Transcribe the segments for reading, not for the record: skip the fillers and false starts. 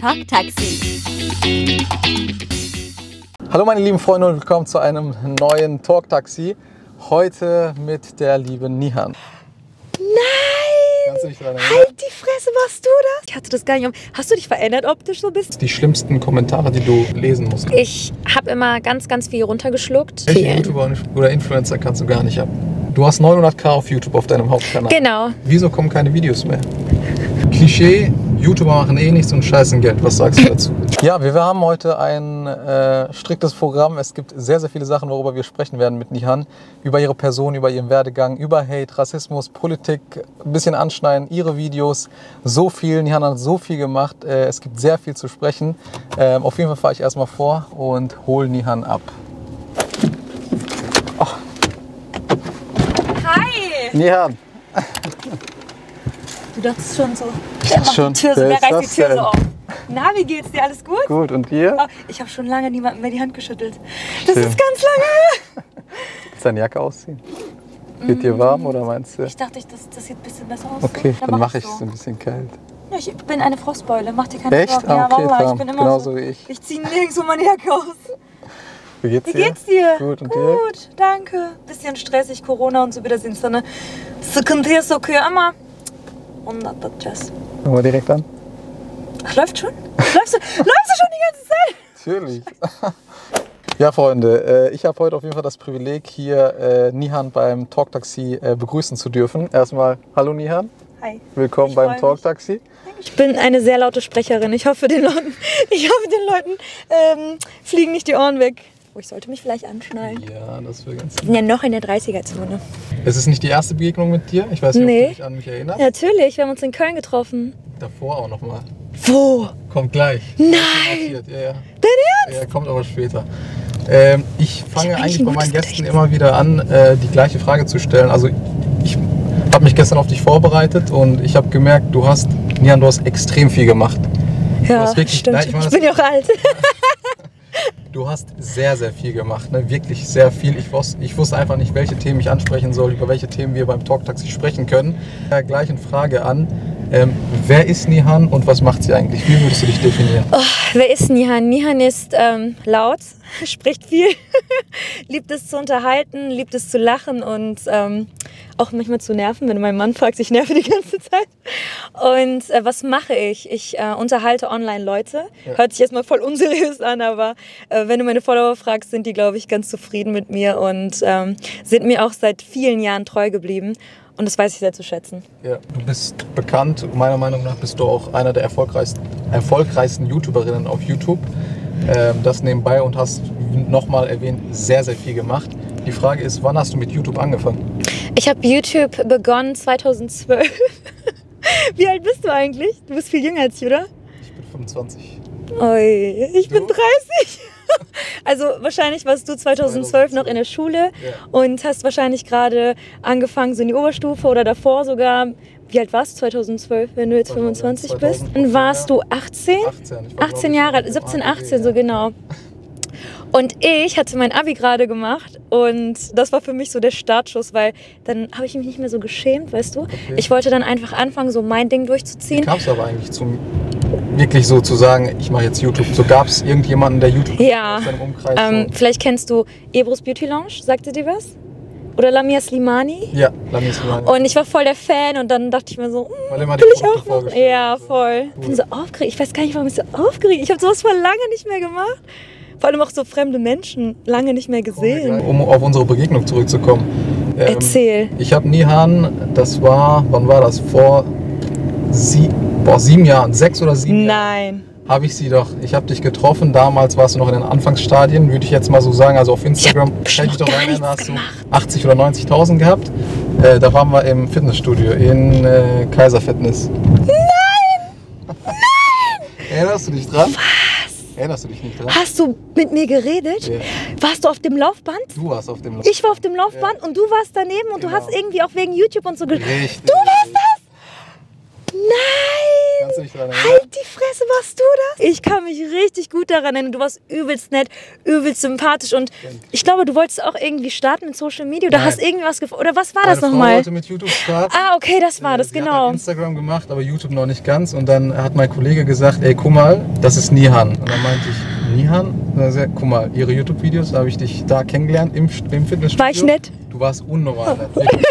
Talk Taxi. Hallo meine lieben Freunde und willkommen zu einem neuen Talk Taxi. Heute mit der lieben Nihan. Nein! Kannst du dich daran erinnern? Halt die Fresse, warst du das? Ich hatte das gar nicht. Hast du dich verändert optisch so ein bisschen? Die schlimmsten Kommentare, die du lesen musst. Ich habe immer ganz viel runtergeschluckt. Welche YouTuber oder Influencer kannst du gar nicht ab? Du hast 900.000 auf YouTube auf deinem Hauptkanal. Genau. Wieso kommen keine Videos mehr? Klischee, YouTuber machen eh nichts und scheißen Geld. Was sagst du dazu? Ja, wir haben heute ein striktes Programm. Es gibt sehr viele Sachen, worüber wir sprechen werden mit Nihan. Über ihre Person, über ihren Werdegang, über Hate, Rassismus, Politik, ein bisschen anschneiden, ihre Videos. So viel, Nihan hat so viel gemacht. Es gibt sehr viel zu sprechen. Auf jeden Fall fahre ich erstmal vor und hole Nihan ab. Oh. Hi! Nihan. Du dachtest schon so. Ich dachte schon, Die Tür so, wer wer ist reißt das die Tür denn? so auf? Na, wie geht's dir? Alles gut? Gut, und dir? Oh, ich habe schon lange niemandem mehr die Hand geschüttelt. Das Schön. ist ganz lange her. Willst du deine Jacke ausziehen? Wird dir warm oder meinst du? Ich dachte, das sieht ein bisschen besser aus. Okay, so. dann mache ich so. es ein bisschen kalt. Ja, ich bin eine Frostbeule, mach dir keine Echt? Sorgen. Ah, Ja, okay, Wallah, klar. ich bin immer Genauso so. wie ich. Ich ziehe nirgendwo meine Jacke aus. Wie geht's Wie dir? geht's dir? Gut, und dir? Gut, danke. Bisschen stressig, Corona und so wieder sind so eine Sekunde so kühe ama. Und das. Fangen wir direkt an? Ach, läuft schon? Läufst du schon die ganze Zeit? Natürlich. Ja, Freunde, ich habe heute auf jeden Fall das Privileg, hier Nihan beim Talk Taxi begrüßen zu dürfen. Erstmal, hallo Nihan. Hi. Willkommen Ich beim freu Talk mich. Taxi. Ich bin eine sehr laute Sprecherin. Ich hoffe, den Leuten fliegen nicht die Ohren weg. Oh, ich sollte mich vielleicht anschnallen. Ja, das wäre ganz. Wir sind ja noch in der 30er-Zone. Es ist nicht die erste Begegnung mit dir. Ich weiß nicht, Nee. ob du dich an mich erinnerst. Natürlich, wir haben uns in Köln getroffen. Davor auch nochmal. Wo? Kommt gleich. Nein! Ja, ja. Dein Ernst? Ja, kommt aber später. Ich fange hab eigentlich eigentlich ein bei meinen gutes Gästen Gedächtnis. immer wieder an, die gleiche Frage zu stellen. Also ich habe mich gestern auf dich vorbereitet und ich habe gemerkt, Nihan, du hast extrem viel gemacht. Ja, hast wirklich- stimmt. Nein, ich meine, ich bin ja auch alt. Du hast sehr viel gemacht, ne? Wirklich sehr viel. Ich wusste einfach nicht, welche Themen ich ansprechen soll, über welche Themen wir beim Talk Taxi sprechen können. Gleichen Frage an. Wer ist Nihan und was macht sie eigentlich? Wie würdest du dich definieren? Oh, wer ist Nihan? Nihan ist laut, spricht viel, liebt es zu unterhalten, liebt es zu lachen und auch manchmal zu nerven, wenn mein Mann fragt, ich nerve die ganze Zeit. Und was mache ich? Ich unterhalte online Leute. Ja. Hört sich erstmal voll unseriös an, aber wenn du meine Follower fragst, sind die, glaube ich, ganz zufrieden mit mir und sind mir auch seit vielen Jahren treu geblieben. Und das weiß ich sehr zu schätzen. Ja, du bist bekannt, meiner Meinung nach bist du auch einer der erfolgreichsten YouTuberinnen auf YouTube. Das nebenbei und hast, nochmal erwähnt, sehr viel gemacht. Die Frage ist, wann hast du mit YouTube angefangen? Ich habe YouTube begonnen 2012. Wie alt bist du eigentlich? Du bist viel jünger als ich, oder? Ich bin 25. Ui, ich bin Du? 30. Also wahrscheinlich warst du 2012 noch in der Schule Ja. und hast wahrscheinlich gerade angefangen so in die Oberstufe oder davor sogar. Wie alt warst du 2012, wenn du jetzt 25 bist? 2000, Dann warst du 18? 18. Ich war, 18 glaub ich, Jahre alt, im 17, AGB, 18, so ja. genau. Und ich hatte mein Abi gerade gemacht und das war für mich so der Startschuss, weil dann habe ich mich nicht mehr so geschämt, weißt du? Okay. Ich wollte dann einfach anfangen, so mein Ding Wie durchzuziehen. kam es aber eigentlich zum, wirklich so zu sagen, ich mache jetzt YouTube? So gab es irgendjemanden, der YouTube Ja, aus deinem Umkreis vielleicht kennst du Ebros Beauty Lounge, sagte dir was? Oder Lamia Slimani? Ja, Lamis Limani. Und ich war voll der Fan und dann dachte ich mir so, Weil immer die will ich Produkte auch noch? vorgestellt Ja, sind. voll. Ich bin so aufgeregt. Ich weiß gar nicht, warum ich so aufgeregt. Ich habe sowas vor lange nicht mehr gemacht. Vor allem auch so fremde Menschen lange nicht mehr gesehen. Um auf unsere Begegnung zurückzukommen. Erzähl. Ich habe Nihan, das war, wann war das? Vor 7 Jahren, 6 oder 7 Jahren. Nein. Habe ich sie doch. Ich habe dich getroffen. Damals warst du noch in den Anfangsstadien, würde ich jetzt mal so sagen. Also auf Instagram Ich hätte hab ich doch gar erinnern, nichts hast du gemacht. 80 oder 90.000 gehabt. Da waren wir im Fitnessstudio in Kaiser Fitness. Nein! Erinnerst du dich dran? Was? Erinnerst du dich nicht dran? Hast du mit mir geredet? Ja. Warst du auf dem Laufband? Du warst auf dem Ich war auf dem Laufband und du warst daneben und Genau. du hast irgendwie auch wegen YouTube und so Richtig. Du warst das? Nein! Kannst du dich daran erinnern? Halt die Fresse, warst du Ich kann mich richtig gut daran erinnern. Du warst übelst nett, übelst sympathisch und ich glaube, du wolltest auch irgendwie starten mit Social Media oder hast irgendwas oder was war das Meine Frau nochmal? wollte mit YouTube starten. Ah, okay, das war das, Sie hat genau. halt Instagram gemacht, aber YouTube noch nicht ganz. Und dann hat mein Kollege gesagt, ey, guck mal, das ist Nihan. Und dann meinte ich, Nihan? Und dann sagt, guck mal, ihre YouTube-Videos, da habe ich dich da kennengelernt im Fitnessstudio. War ich nett? Du warst unnormal nett. Wirklich.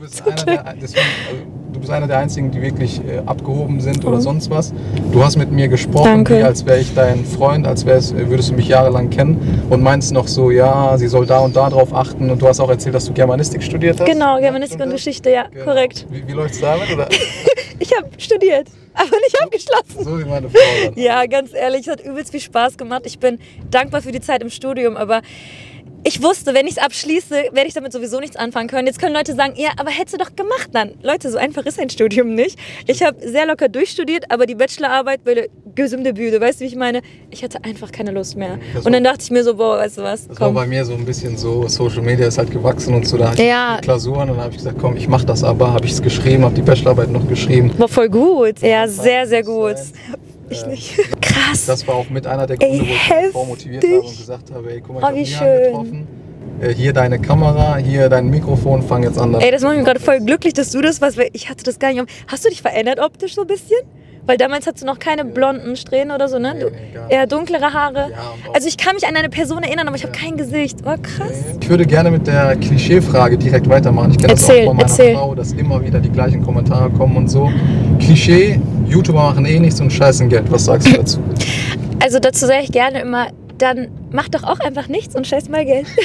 Also, du bist einer der einzigen, die wirklich abgehoben sind oder sonst was. Du hast mit mir gesprochen, Danke. wie als wäre ich dein Freund, als würdest du mich jahrelang kennen und meinst noch so, ja, sie soll da und da drauf achten. Und du hast auch erzählt, dass du Germanistik studiert hast. Genau, Ja, Germanistik stimmt und das? Geschichte, ja, Genau. korrekt. Wie läuft's damit? Oder? Ich habe studiert, aber nicht abgeschlossen. So wie meine Frau dann. Ja, ganz ehrlich, es hat übelst viel Spaß gemacht. Ich bin dankbar für die Zeit im Studium, aber ich wusste, wenn ich es abschließe, werde ich damit sowieso nichts anfangen können. Jetzt können Leute sagen, ja, aber hättest du doch gemacht dann. Leute, so einfach ist ein Studium nicht. Ich habe sehr locker durchstudiert, aber die Bachelorarbeit bei der Gesundebüde, weißt du, wie ich meine? Ich hatte einfach keine Lust mehr. Und dann dachte ich mir so, boah, weißt du was, Das war komm. bei mir so ein bisschen so, Social Media ist halt gewachsen und so, da hatte ich Ja. Klausuren und dann habe ich gesagt, komm, ich mache das aber, habe ich es geschrieben, habe die Bachelorarbeit noch geschrieben. War voll gut. Ja, sehr, sehr gut. Sein. Ich nicht. Krass. Das war auch mit einer der Gründe, wo ich meine Frau motiviert habe und gesagt habe, ey, guck mal, ich habe wie Nihan schön. getroffen. Hier deine Kamera, hier dein Mikrofon, fang jetzt an. Ey, das macht mich gerade voll glücklich, dass du das warst, weil ich hatte das gar nicht. Hast du dich verändert optisch so ein bisschen? Weil damals hattest du noch keine blonden Strähnen oder so, ne? Nee, Du, gar nicht. eher dunklere Haare. Ja, und auch- Also ich kann mich an eine Person erinnern, aber ich habe kein Gesicht. Oh, krass. Ich würde gerne mit der Klischee-Frage direkt weitermachen. Ich kenne das Erzähl, auch von meiner erzähl. Frau, dass immer wieder die gleichen Kommentare kommen und so. Klischee, YouTuber machen eh nichts und scheißen Geld. Was sagst du dazu? Also dazu sage ich gerne immer, dann mach doch auch einfach nichts und scheiß mal Geld.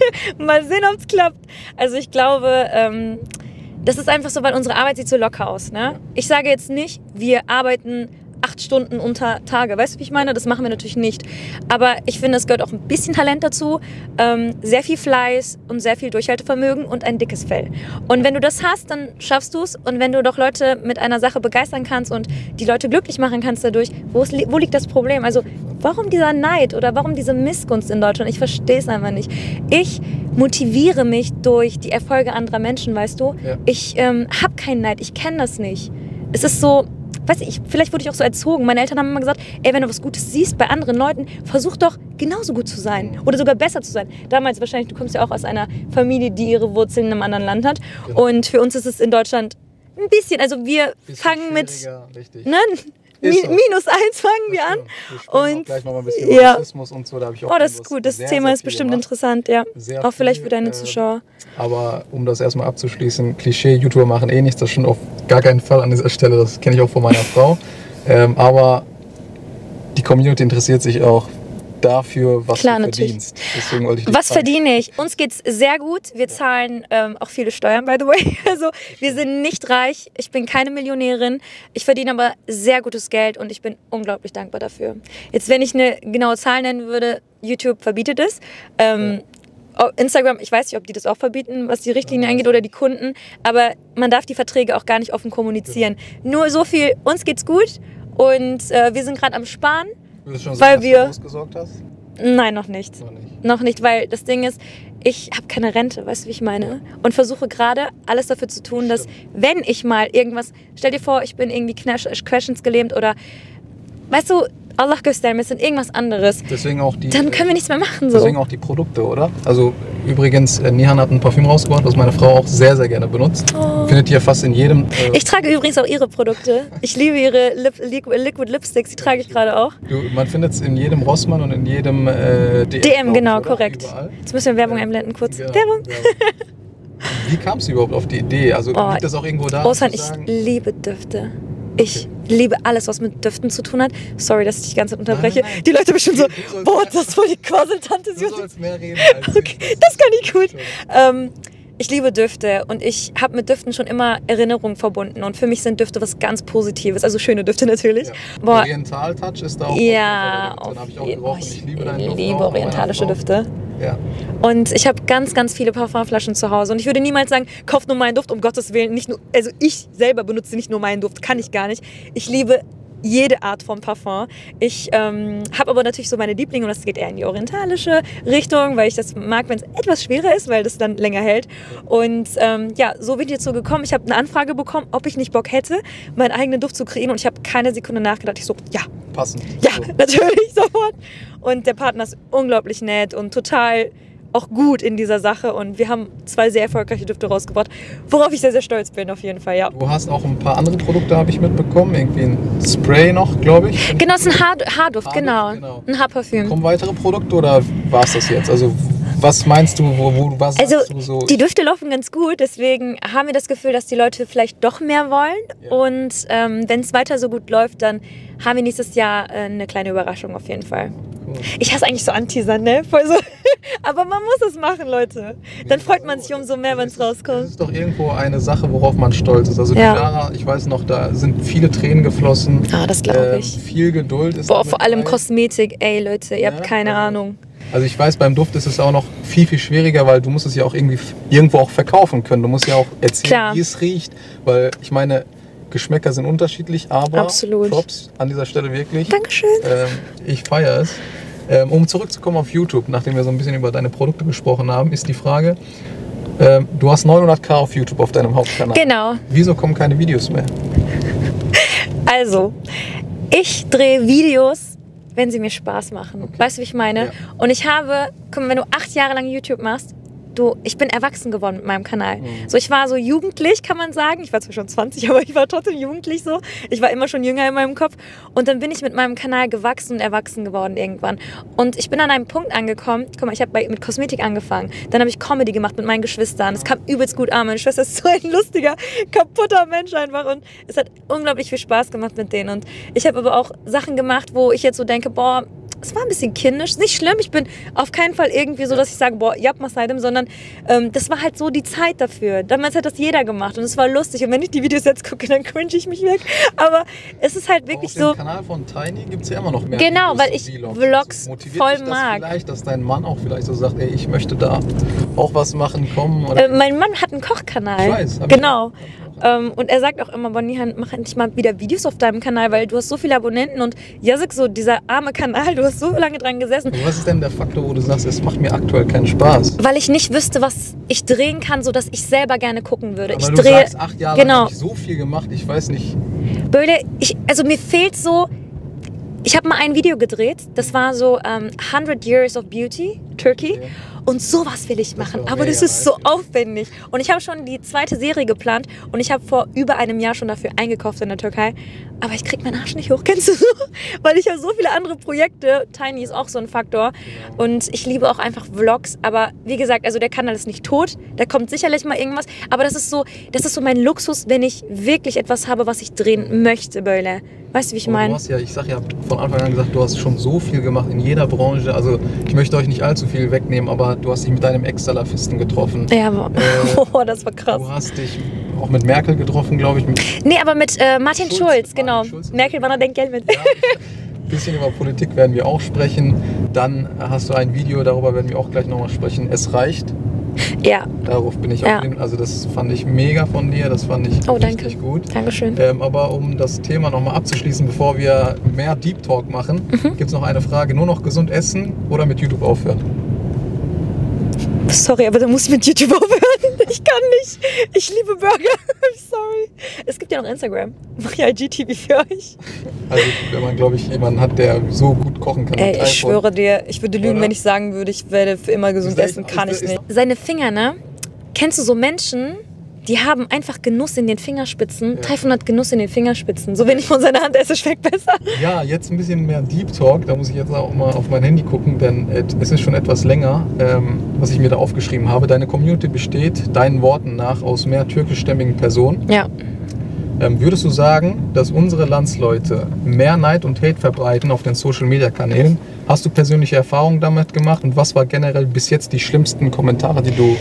Mal sehen, ob es klappt. Also ich glaube, das ist einfach so, weil unsere Arbeit sieht so locker aus. Ne? Ich sage jetzt nicht, wir arbeiten 8 Stunden unter Tage. Weißt du, wie ich meine? Das machen wir natürlich nicht. Aber ich finde, es gehört auch ein bisschen Talent dazu, sehr viel Fleiß und sehr viel Durchhaltevermögen und ein dickes Fell. Und wenn du das hast, dann schaffst du es. Und wenn du doch Leute mit einer Sache begeistern kannst und die Leute glücklich machen kannst dadurch, wo liegt das Problem? Also warum dieser Neid oder warum diese Missgunst in Deutschland? Ich verstehe es einfach nicht. Ich motiviere mich durch die Erfolge anderer Menschen, weißt du? Ja. Ich habe keinen Neid, ich kenne das nicht. Es ist so, weiß ich, vielleicht wurde ich auch so erzogen. Meine Eltern haben immer gesagt, ey, wenn du was Gutes siehst bei anderen Leuten, versuch doch genauso gut zu sein oder sogar besser zu sein. Damals wahrscheinlich, du kommst ja auch aus einer Familie, die ihre Wurzeln in einem anderen Land hat. Genau. Und für uns ist es in Deutschland ein bisschen, also wir Bisschen fangen mit, schwieriger, richtig. ne? Ist so. -1 fangen wir an. Wir sprechen Und auch gleich noch mal ein bisschen über ja. Rassismus und so. Da habe ich auch Oh, das ist was gut. Das sehr, Thema sehr ist viel bestimmt gemacht. interessant, ja. Sehr Auch vielleicht viel, für deine Zuschauer. Aber um das erstmal abzuschließen, Klischee, YouTuber machen eh nichts, das stimmt auf gar keinen Fall an dieser Stelle, das kenne ich auch von meiner Frau. Aber die Community interessiert sich auch dafür, was Klar, du natürlich. verdienst. Deswegen wollte ich dich Was fragen. verdiene ich? Uns geht's sehr gut. Wir zahlen auch viele Steuern, by the way. Also wir sind nicht reich. Ich bin keine Millionärin. Ich verdiene aber sehr gutes Geld und ich bin unglaublich dankbar dafür. Jetzt, wenn ich eine genaue Zahl nennen würde, YouTube verbietet es. Instagram, ich weiß nicht, ob die das auch verbieten, was die Richtlinie angeht oder die Kunden, aber man darf die Verträge auch gar nicht offen kommunizieren. Nur so viel, uns geht's gut und wir sind gerade am Sparen. Würdest du schon weil sagen, dass wir- du ausgesorgt hast? Nein, noch nicht. Noch nicht. Noch nicht, weil das Ding ist, ich habe keine Rente, weißt du, wie ich meine? Und versuche gerade alles dafür zu tun, dass, wenn ich mal irgendwas, stell dir vor, ich bin irgendwie querschnittsgelähmt oder, weißt du, Allah göstermesin, irgendwas anderes, Deswegen auch die, dann können wir nichts mehr machen. So. deswegen auch die Produkte, oder? Also übrigens, Nihan hat ein Parfüm rausgebracht, was meine Frau auch sehr, sehr gerne benutzt. Findet ihr fast in jedem... Ich trage übrigens auch ihre Produkte. Ich liebe ihre Liquid Lipsticks, die trage ich gerade auch. Man findet es in jedem Rossmann und in jedem DM, DM, genau, oder? korrekt. Überall. Jetzt müssen wir Werbung einblenden, kurz. Genau, Werbung. Wie kam es überhaupt auf die Idee? Also Oh, liegt das auch irgendwo da? Osan, ich liebe Düfte. Ich liebe alles, was mit Düften zu tun hat. Sorry, dass ich dich die ganze Zeit unterbreche. Nein, nein. Die Leute bestimmt so, Du sollst- boah, das ist voll die Quasseltante. Du sollst mehr reden als Okay, das kann ich gut. Ich liebe Düfte und ich habe mit Düften schon immer Erinnerungen verbunden. Und für mich sind Düfte was ganz Positives. Also schöne Düfte natürlich. Ja. Boah, Oriental Touch ist da auch. ja, Dann habe ich auch jeden gerochen. Fall. Ich liebe deinen Ich Duft liebe auch, meiner orientalische Frau. Düfte. Ja. Und ich habe ganz, ganz viele Parfumflaschen zu Hause. Und ich würde niemals sagen, kauft nur meinen Duft, um Gottes Willen. Nicht nur, also ich selber benutze nicht nur meinen Duft, kann ich gar nicht. Ich liebe jede Art von Parfum. Ich habe aber natürlich so meine Lieblinge und das geht eher in die orientalische Richtung, weil ich das mag, wenn es etwas schwerer ist, weil das dann länger hält. Und ja, so bin ich jetzt so gekommen. Ich habe eine Anfrage bekommen, ob ich nicht Bock hätte, meinen eigenen Duft zu kreieren und ich habe keine Sekunde nachgedacht. Ich so, ja. Passend. Ja, so. natürlich, sofort. Und der Partner ist unglaublich nett und total auch gut in dieser Sache und wir haben 2 sehr erfolgreiche Düfte rausgebracht, worauf ich sehr, sehr stolz bin auf jeden Fall, ja. Du hast auch ein paar andere Produkte, habe ich mitbekommen, irgendwie ein Spray noch, glaube ich. Genau, es ist ein Haarduft, genau. Ein Haarparfüm. Kommen weitere Produkte oder war es das jetzt? Also was meinst du, was sagst du so? Die Düfte laufen ganz gut, deswegen haben wir das Gefühl, dass die Leute vielleicht doch mehr wollen und wenn es weiter so gut läuft, dann haben wir nächstes Jahr eine kleine Überraschung auf jeden Fall. Ich hasse eigentlich so Anteasern, ne? Voll so. Aber man muss es machen, Leute. Dann freut man sich umso mehr, wenn es rauskommt. Das ist doch irgendwo eine Sache, worauf man stolz ist. Also Clara, ich weiß noch, da sind viele Tränen geflossen. Ah, das glaube ich. Viel Geduld ist Boah, vor allem Kosmetik. Ey, Leute, ihr habt keine Ahnung. Also ich weiß, beim Duft ist es auch noch viel, viel schwieriger, weil du musst es ja auch irgendwie irgendwo auch verkaufen können. Du musst ja auch erzählen, wie es riecht. Weil ich meine, Geschmäcker sind unterschiedlich, aber Props an dieser Stelle wirklich. Dankeschön. Ich feiere es. Um zurückzukommen auf YouTube, nachdem wir so ein bisschen über deine Produkte gesprochen haben, ist die Frage, du hast 900.000 auf YouTube auf deinem Hauptkanal. Genau. Wieso kommen keine Videos mehr? Also, ich drehe Videos, wenn sie mir Spaß machen. Okay. Weißt du, wie ich meine? Ja. Und ich habe, guck mal, wenn du 8 Jahre lang YouTube machst, ich bin erwachsen geworden mit meinem Kanal. So, ich war so jugendlich, kann man sagen. Ich war zwar schon 20, aber ich war trotzdem jugendlich so. Ich war immer schon jünger in meinem Kopf. Und dann bin ich mit meinem Kanal gewachsen und erwachsen geworden irgendwann. Und ich bin an einem Punkt angekommen, guck mal, ich habe mit Kosmetik angefangen. Dann habe ich Comedy gemacht mit meinen Geschwistern. Es kam übelst gut an. Meine Schwester ist so ein lustiger, kaputter Mensch einfach. Und es hat unglaublich viel Spaß gemacht mit denen. Und ich habe aber auch Sachen gemacht, wo ich jetzt so denke, boah, es war ein bisschen kindisch, nicht schlimm, ich bin auf keinen Fall irgendwie so, dass ich sage, boah, ja, mach seitdem, sondern das war halt so die Zeit dafür. Damals hat das jeder gemacht und es war lustig und wenn ich die Videos jetzt gucke, dann cringe ich mich weg, aber es ist halt wirklich so. Auf dem Kanal von Tiny gibt es ja immer noch mehr Genau, Videos, weil ich Vlogs voll mag. Vielleicht, dass dein Mann auch vielleicht so sagt, ey, ich möchte da auch was machen, kommen? Oder? Mein Mann hat einen Kochkanal. Ich weiß. Genau. Und er sagt auch immer, Bonnie, mach endlich mal wieder Videos auf deinem Kanal, weil du hast so viele Abonnenten und Jasik, so dieser arme Kanal, du hast so lange dran gesessen. Aber was ist denn der Faktor, wo du sagst, es macht mir aktuell keinen Spaß? Weil ich nicht wüsste, was ich drehen kann, sodass ich selber gerne gucken würde. Aber du sagst, 8 Jahre lang habe ich so viel gemacht, ich weiß nicht. Böhle, also mir fehlt so, ich habe mal ein Video gedreht, das war so 100 Years of Beauty, Turkey. Okay. Und sowas will ich machen, aber das ist so aufwendig. Und ich habe schon die 2. Serie geplant und ich habe vor über einem Jahr schon dafür eingekauft in der Türkei. Aber ich krieg meinen Arsch nicht hoch, kennst du so? Weil ich habe so viele andere Projekte. Tiny ist auch so ein Faktor. Und ich liebe auch einfach Vlogs. Aber wie gesagt, also der Kanal ist nicht tot. Da kommt sicherlich mal irgendwas. Aber das ist so mein Luxus, wenn ich wirklich etwas habe, was ich drehen möchte, Böhle. Weißt du, wie ich meine? Ich sag ja von Anfang an gesagt, du hast schon so viel gemacht in jeder Branche. Also ich möchte euch nicht allzu viel wegnehmen, aber du hast dich mit deinem Ex-Salafisten getroffen. Ja, aber das war krass. Du hast dich auch mit Merkel getroffen, glaube ich. Nee, aber mit Martin Schulz, genau. Merkel war noch dein Geld mit. Ja, ein bisschen über Politik werden wir auch sprechen. Dann hast du ein Video, darüber werden wir auch gleich nochmal sprechen. Es reicht. Ja. Darauf bin ich auf dem, also das fand ich mega von dir, das fand ich richtig gut. Dankeschön. Aber um das Thema nochmal abzuschließen, bevor wir mehr Deep Talk machen, gibt es noch eine Frage. Nur noch gesund essen oder mit YouTube aufhören? Sorry, aber da muss ich mit YouTube aufhören. Ich kann nicht. Ich liebe Burger. I'm sorry. Es gibt ja noch Instagram. Ich mache ja IGTV für euch. Also wenn man, glaube ich, jemanden hat, der so gut kochen kann. Ey, ich schwöre dir, ich würde lügen, wenn ich sagen würde, ich werde für immer gesund essen. Kann ich nicht. Seine Finger, ne? Kennst du so Menschen, die haben einfach Genuss in den Fingerspitzen. Ja. Taifun hat Genuss in den Fingerspitzen. So, wenn ich von seiner Hand esse, schmeckt besser. Ja, jetzt ein bisschen mehr Deep Talk. Da muss ich jetzt auch mal auf mein Handy gucken, denn es ist schon etwas länger, was ich mir da aufgeschrieben habe. Deine Community besteht, deinen Worten nach, aus mehr türkischstämmigen Personen. Ja. Würdest du sagen, dass unsere Landsleute mehr Neid und Hate verbreiten auf den Social-Media-Kanälen? Hast du persönliche Erfahrungen damit gemacht? Und was war generell bis jetzt die schlimmsten Kommentare, die du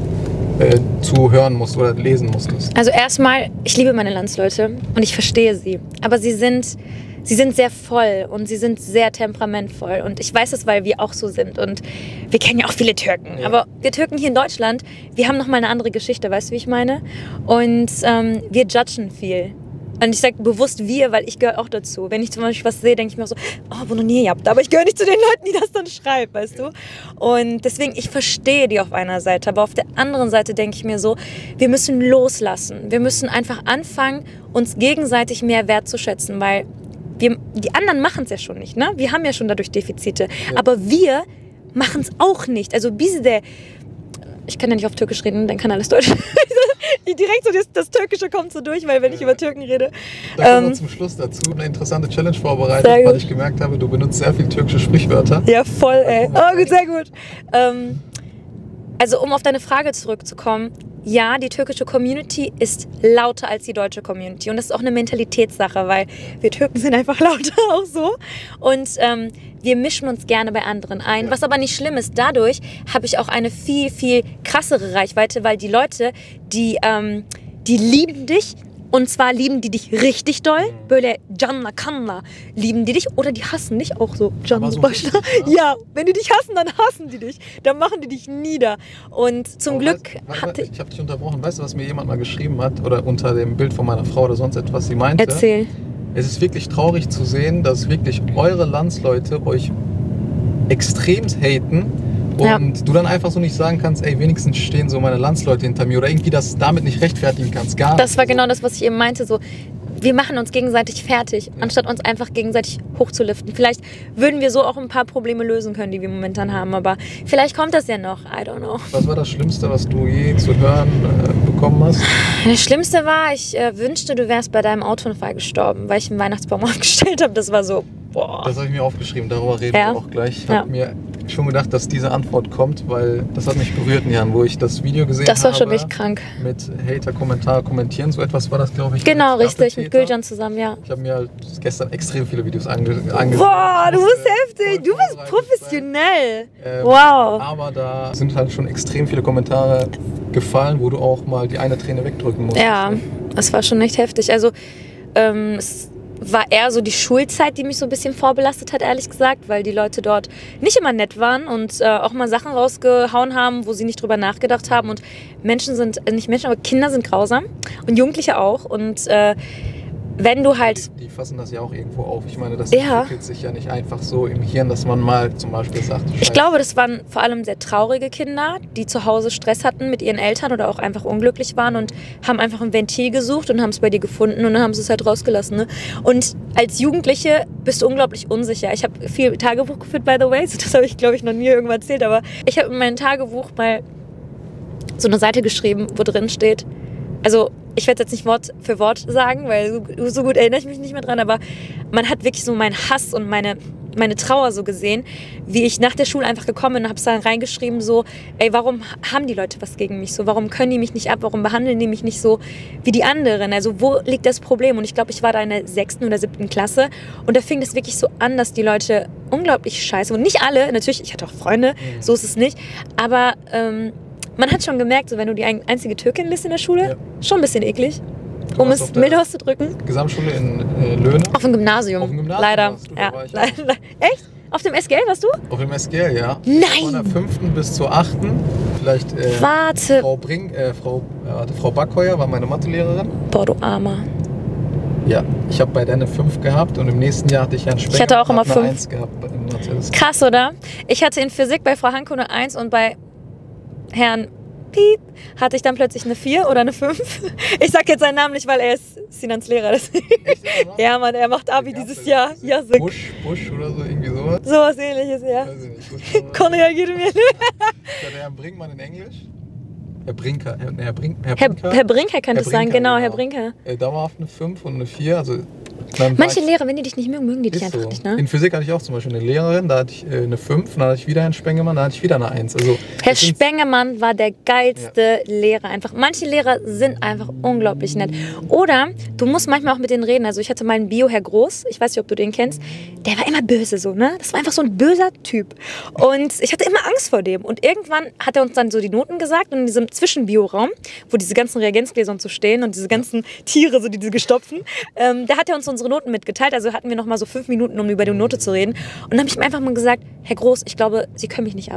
zu hören musst oder lesen musstest? Also erstmal, ich liebe meine Landsleute und ich verstehe sie. Aber sie sind sehr voll und sie sind sehr temperamentvoll. Und ich weiß das, weil wir auch so sind. Und wir kennen ja auch viele Türken. Ja. Aber wir Türken hier in Deutschland, wir haben nochmal eine andere Geschichte, weißt du, wie ich meine? Und wir judgen viel. Und ich sage bewusst wir, weil ich gehöre auch dazu. Wenn ich zum Beispiel was sehe, denke ich mir auch so, oh, wo noch nie habt. Aber ich gehöre nicht zu den Leuten, die das dann schreiben, weißt du? Und deswegen, ich verstehe die auf einer Seite. Aber auf der anderen Seite denke ich mir so, wir müssen loslassen. Wir müssen einfach anfangen, uns gegenseitig mehr wertzuschätzen, weil die anderen machen es ja schon nicht, ne? Wir haben ja schon dadurch Defizite. Ja. Aber wir machen es auch nicht. Also ich kann ja nicht auf Türkisch reden, dann kann alles Deutsch. Direkt so das Türkische kommt so durch, weil wenn ich über Türken rede. Da kommen wir zum Schluss dazu. Eine interessante Challenge vorbereitet, weil ich gemerkt habe, du benutzt sehr viel türkische Sprichwörter. Ja, voll, ey. Oh, gut, sehr gut. Also um auf deine Frage zurückzukommen, ja, die türkische Community ist lauter als die deutsche Community. Und das ist auch eine Mentalitätssache, weil wir Türken sind einfach lauter auch so. Und wir mischen uns gerne bei anderen ein, was aber nicht schlimm ist. Dadurch habe ich auch eine viel, viel krassere Reichweite, weil die Leute, die lieben dich. Und zwar lieben die dich richtig doll. Böyle canla kanla lieben die dich. Oder die hassen dich auch so. Canla so başla. Ja, wenn die dich hassen, dann hassen die dich. Dann machen die dich nieder. Und zum Glück ich habe dich unterbrochen. Weißt du, was mir jemand mal geschrieben hat? Oder unter dem Bild von meiner Frau oder sonst etwas, sie meinte? Erzähl. Es ist wirklich traurig zu sehen, dass wirklich eure Landsleute euch extremst haten. Und du dann einfach so nicht sagen kannst, ey, wenigstens stehen so meine Landsleute hinter mir oder irgendwie das damit nicht rechtfertigen kannst, gar nicht. Das war genau das, was ich eben meinte, so, wir machen uns gegenseitig fertig, anstatt uns einfach gegenseitig hochzuliften. Vielleicht würden wir so auch ein paar Probleme lösen können, die wir momentan haben, aber vielleicht kommt das ja noch, I don't know. Was war das Schlimmste, was du je zu hören bekommen hast? Das Schlimmste war, ich wünschte, du wärst bei deinem Autounfall gestorben, weil ich einen Weihnachtsbaum aufgestellt habe. Das war so, boah. Das habe ich mir aufgeschrieben, darüber reden wir auch gleich. Ich habe mir schon gedacht, dass diese Antwort kommt, weil das hat mich berührt, Jan, wo ich das Video gesehen habe. Das war schon echt krank. Mit Hater-Kommentar kommentieren, so etwas war das, glaube ich. Genau, richtig, mit Gülcan zusammen, ja. Ich habe mir halt gestern extrem viele Videos angesehen. Boah, du bist heftig, du bist professionell. Wow. Aber da sind halt schon extrem viele Kommentare gefallen, wo du auch mal die eine Träne wegdrücken musst. Ja, das war schon echt heftig. Also, es war eher so die Schulzeit, die mich so ein bisschen vorbelastet hat, ehrlich gesagt, weil die Leute dort nicht immer nett waren und auch mal Sachen rausgehauen haben, wo sie nicht drüber nachgedacht haben. Und Menschen sind, nicht Menschen, aber Kinder sind grausam und Jugendliche auch. Und wenn du halt... Die fassen das ja auch irgendwo auf. Ich meine, das entwickelt sich ja nicht einfach so im Hirn, dass man mal zum Beispiel sagt... Ich glaube, das waren vor allem sehr traurige Kinder, die zu Hause Stress hatten mit ihren Eltern oder auch einfach unglücklich waren und haben einfach ein Ventil gesucht und haben es bei dir gefunden und dann haben sie es halt rausgelassen. Ne? Und als Jugendliche bist du unglaublich unsicher. Ich habe viel Tagebuch geführt, by the way. Das habe ich, glaube ich, noch nie irgendwann erzählt. Aber ich habe in meinem Tagebuch mal so eine Seite geschrieben, wo drin steht... Also ich werde jetzt nicht Wort für Wort sagen, weil so gut erinnere ich mich nicht mehr dran, aber man hat wirklich so meinen Hass und meine Trauer so gesehen, wie ich nach der Schule einfach gekommen bin und habe es dann reingeschrieben so, ey, warum haben die Leute was gegen mich so? Warum können die mich nicht ab? Warum behandeln die mich nicht so wie die anderen? Also wo liegt das Problem? Und ich glaube, ich war da in der 6. oder 7. Klasse und da fing das wirklich so an, dass die Leute unglaublich scheiße, und nicht alle, natürlich, ich hatte auch Freunde, so ist es nicht, aber man hat schon gemerkt, so wenn du die einzige Türkin bist in der Schule, schon ein bisschen eklig, um es mild auszudrücken. Gesamtschule in Löhne? Auf dem Gymnasium. Auf dem Gymnasium leider. warst du, Ja. leider. Echt? Auf dem SGL warst du? Auf dem SGL, ja. Nein! Von der 5. bis zur 8. Vielleicht Warte. Frau Backheuer war meine Mathelehrerin. Boah, du Armer. Ja, ich habe bei der eine 5 gehabt und im nächsten Jahr hatte ich Herrn Spenger. Ich hatte auch immer 5. 1 gehabt in Mathe. Krass, oder? Ich hatte in Physik bei Frau Hanko eine 1 und bei Herrn Piep hatte ich dann plötzlich eine 4 oder eine 5. Ich sag jetzt seinen Namen nicht, weil er ist Sinans Lehrer. Ja, Mann, er macht Abi dieses Jahr. Ja, so. Busch oder so, irgendwie sowas. Sowas ähnliches, ja. Weiß ich nicht. Conny reagiert mir. Ich hatte Herrn Brinkmann in Englisch. Herr Brinker. Herr Brinker kann das sein, genau, Herr Brinker. Dauerhaft eine 5 und eine 4, also... Manche Lehrer, wenn die dich nicht mögen, mögen die dich einfach nicht, ne? In Physik hatte ich auch zum Beispiel eine Lehrerin, da hatte ich eine 5, dann hatte ich wieder Herrn Spengemann, da hatte ich wieder eine 1. Also, Herr Spengemann war der geilste Lehrer einfach. Manche Lehrer sind einfach unglaublich nett. Oder du musst manchmal auch mit denen reden. Also ich hatte mal einen Bio-Herr Groß, ich weiß nicht, ob du den kennst, der war immer böse so, ne? Das war einfach so ein böser Typ. Und ich hatte immer Angst vor dem. Und irgendwann hat er uns dann so die Noten gesagt und in diesem Zwischenbioraum, wo diese ganzen Reagenzgläser und so stehen und diese ganzen Tiere, so diese gestopften, da hat er uns unsere Noten mitgeteilt. Also hatten wir noch mal so 5 Minuten, um über die Note zu reden. Und dann habe ich ihm einfach mal gesagt, Herr Groß, ich glaube, Sie können mich nicht ab.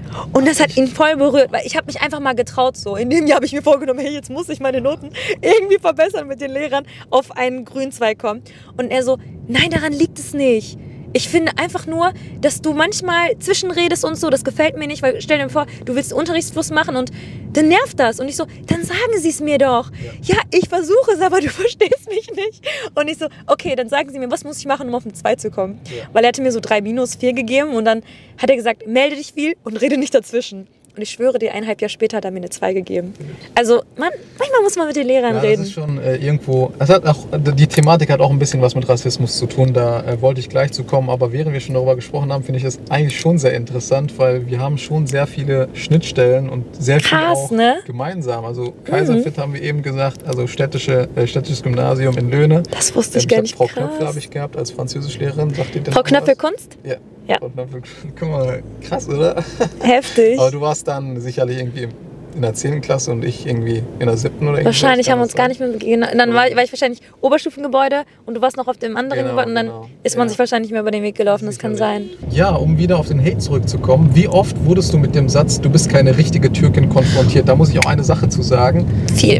Und das hat ihn voll berührt, weil ich habe mich einfach mal getraut so. In dem Jahr habe ich mir vorgenommen, hey, jetzt muss ich meine Noten irgendwie verbessern mit den Lehrern, auf einen Grünzweig kommen. Und er so, nein, daran liegt es nicht. Ich finde einfach nur, dass du manchmal zwischenredest und so, das gefällt mir nicht, weil stell dir vor, du willst Unterrichtsfluss machen und dann nervt das. Und ich so, dann sagen Sie es mir doch. Ja, ich versuche es, aber du verstehst mich nicht. Und ich so, okay, dann sagen Sie mir, was muss ich machen, um auf ein 2 zu kommen? Ja. Weil er hatte mir so 3 - 4 gegeben und dann hat er gesagt, melde dich viel und rede nicht dazwischen. Und ich schwöre dir, 1,5 Jahre später hat er mir eine 2 gegeben. Also manchmal muss man mit den Lehrern reden. Das ist schon irgendwo, die Thematik hat auch ein bisschen was mit Rassismus zu tun, da wollte ich gleich zu kommen. Aber während wir schon darüber gesprochen haben, finde ich das eigentlich schon sehr interessant, weil wir haben schon sehr viele Schnittstellen und sehr viel auch gemeinsam. Also Kaiserfit haben wir eben gesagt, also städtisches Gymnasium in Löhne. Das wusste ich gar nicht. Frau Knöpfel habe ich gehabt als Französischlehrerin. Sagt ihr denn Frau Knöpfel Kunst? Ja. Ja. Guck mal, krass, oder? Heftig. Aber du warst dann sicherlich irgendwie in der 10. Klasse und ich irgendwie in der 7. oder wahrscheinlich haben wir uns gar nicht mehr begegnet. Dann war ich wahrscheinlich Oberstufengebäude und du warst noch auf dem anderen Gebäude und dann ist man sich wahrscheinlich mehr über den Weg gelaufen. Das kann sein. Ja, um wieder auf den Hate zurückzukommen. Wie oft wurdest du mit dem Satz, du bist keine richtige Türkin, konfrontiert? Da muss ich auch eine Sache zu sagen. Viel.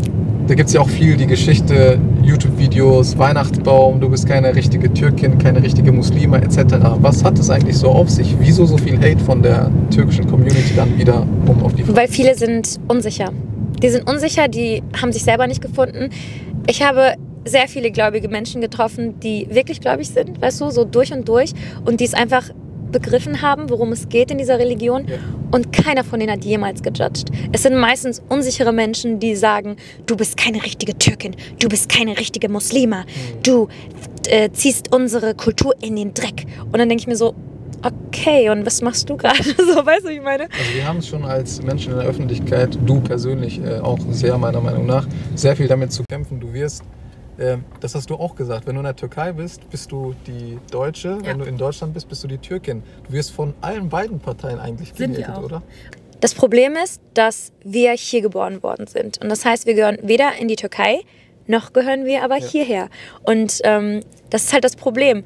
Da gibt es ja auch viel die Geschichte, YouTube-Videos, Weihnachtsbaum, du bist keine richtige Türkin, keine richtige Muslima etc. Was hat es eigentlich so auf sich? Wieso so viel Hate von der türkischen Community dann wieder auf die Frage? Weil viele sind unsicher. Die sind unsicher, die haben sich selber nicht gefunden. Ich habe sehr viele gläubige Menschen getroffen, die wirklich gläubig sind, weißt du, so durch und durch und die es einfach begriffen haben, worum es geht in dieser Religion und keiner von denen hat jemals gejudged. Es sind meistens unsichere Menschen, die sagen, du bist keine richtige Türkin, du bist keine richtige Muslima, du ziehst unsere Kultur in den Dreck. Und dann denke ich mir so, okay, und was machst du gerade? So, weißt du, wie ich meine? Also wir haben es schon als Menschen in der Öffentlichkeit, du persönlich auch sehr, meiner Meinung nach, sehr viel damit zu kämpfen. Du wirst das hast du auch gesagt. Wenn du in der Türkei bist, bist du die Deutsche. Ja. Wenn du in Deutschland bist, bist du die Türkin. Du wirst von allen beiden Parteien eigentlich gehatet, oder? Das Problem ist, dass wir hier geboren worden sind. Und das heißt, wir gehören weder in die Türkei, noch gehören wir aber hierher. Und das ist halt das Problem.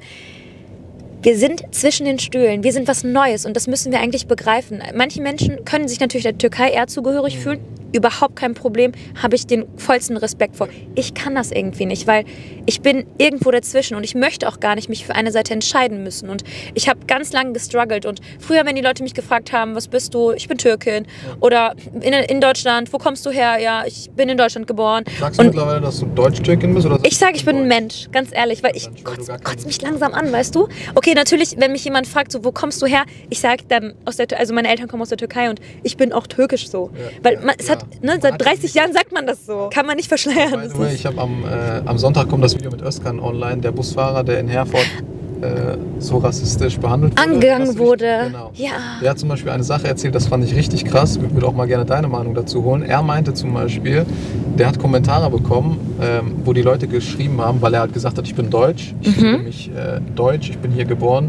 Wir sind zwischen den Stühlen, wir sind was Neues und das müssen wir eigentlich begreifen. Manche Menschen können sich natürlich der Türkei eher zugehörig fühlen, überhaupt kein Problem, habe ich den vollsten Respekt vor. Ich kann das irgendwie nicht, weil ich bin irgendwo dazwischen und ich möchte auch gar nicht mich für eine Seite entscheiden müssen. Und ich habe ganz lange gestruggelt und früher, wenn die Leute mich gefragt haben, was bist du? Ich bin Türkin. Oder in Deutschland, wo kommst du her? Ja, ich bin in Deutschland geboren. Sagst du mittlerweile, dass du Deutsch-Türkin bist? Oder ich sage, ich bin ein Mensch, ganz ehrlich, weil ich kotze mich langsam an, weißt du? Okay, natürlich, wenn mich jemand fragt, so, wo kommst du her? Ich sage dann, also meine Eltern kommen aus der Türkei und ich bin auch türkisch so. Ja, weil es hat, seit 30 Jahren sagt man das so. Kann man nicht verschleiern. Ich habe am Sonntag kommt das Video mit Özkan online, der Busfahrer, der in Herford so rassistisch behandelt wurde. Angegangen wurde. Genau. Ja. Der hat zum Beispiel eine Sache erzählt, das fand ich richtig krass. Ich würde auch mal gerne deine Meinung dazu holen. Er meinte zum Beispiel, der hat Kommentare bekommen, wo die Leute geschrieben haben, weil er halt gesagt hat, ich bin deutsch, ich fühle mich deutsch, ich bin hier geboren.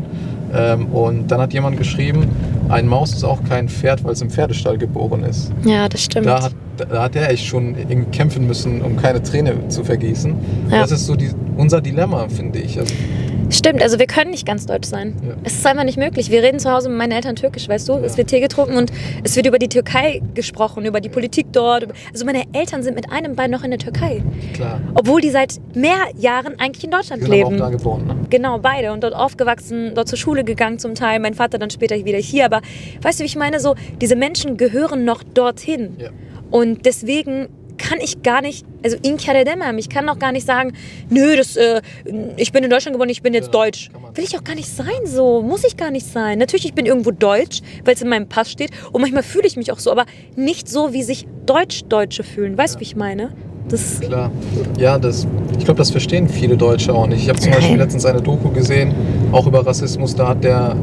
Und dann hat jemand geschrieben, ein Maus ist auch kein Pferd, weil es im Pferdestall geboren ist. Ja, das stimmt. Da hat er echt schon irgendwie kämpfen müssen, um keine Träne zu vergießen. Ja. Das ist so unser Dilemma, finde ich. Also, stimmt, also wir können nicht ganz deutsch sein. Ja. Es ist einfach nicht möglich. Wir reden zu Hause mit meinen Eltern türkisch, weißt du? Ja. Es wird Tee getrunken und es wird über die Türkei gesprochen, über die Politik dort. Also meine Eltern sind mit einem Bein noch in der Türkei. Klar. Obwohl die seit mehr Jahren eigentlich in Deutschland leben. Auch da geboren, ne? Genau, beide. Und dort aufgewachsen, dort zur Schule gegangen zum Teil. Mein Vater dann später wieder hier. Aber weißt du, wie ich meine? So, diese Menschen gehören noch dorthin. Ja. Und deswegen kann ich gar nicht, also ich kann auch gar nicht sagen, nö, ich bin in Deutschland geboren, ich bin jetzt deutsch. Will ich auch gar nicht sein so, muss ich gar nicht sein. Natürlich, ich bin irgendwo deutsch, weil es in meinem Pass steht und manchmal fühle ich mich auch so, aber nicht so, wie sich Deutsche fühlen. Weißt du, wie ich meine? Das klar. Ja, ich glaube, das verstehen viele Deutsche auch nicht. Ich habe zum Beispiel letztens eine Doku gesehen, auch über Rassismus, da hat der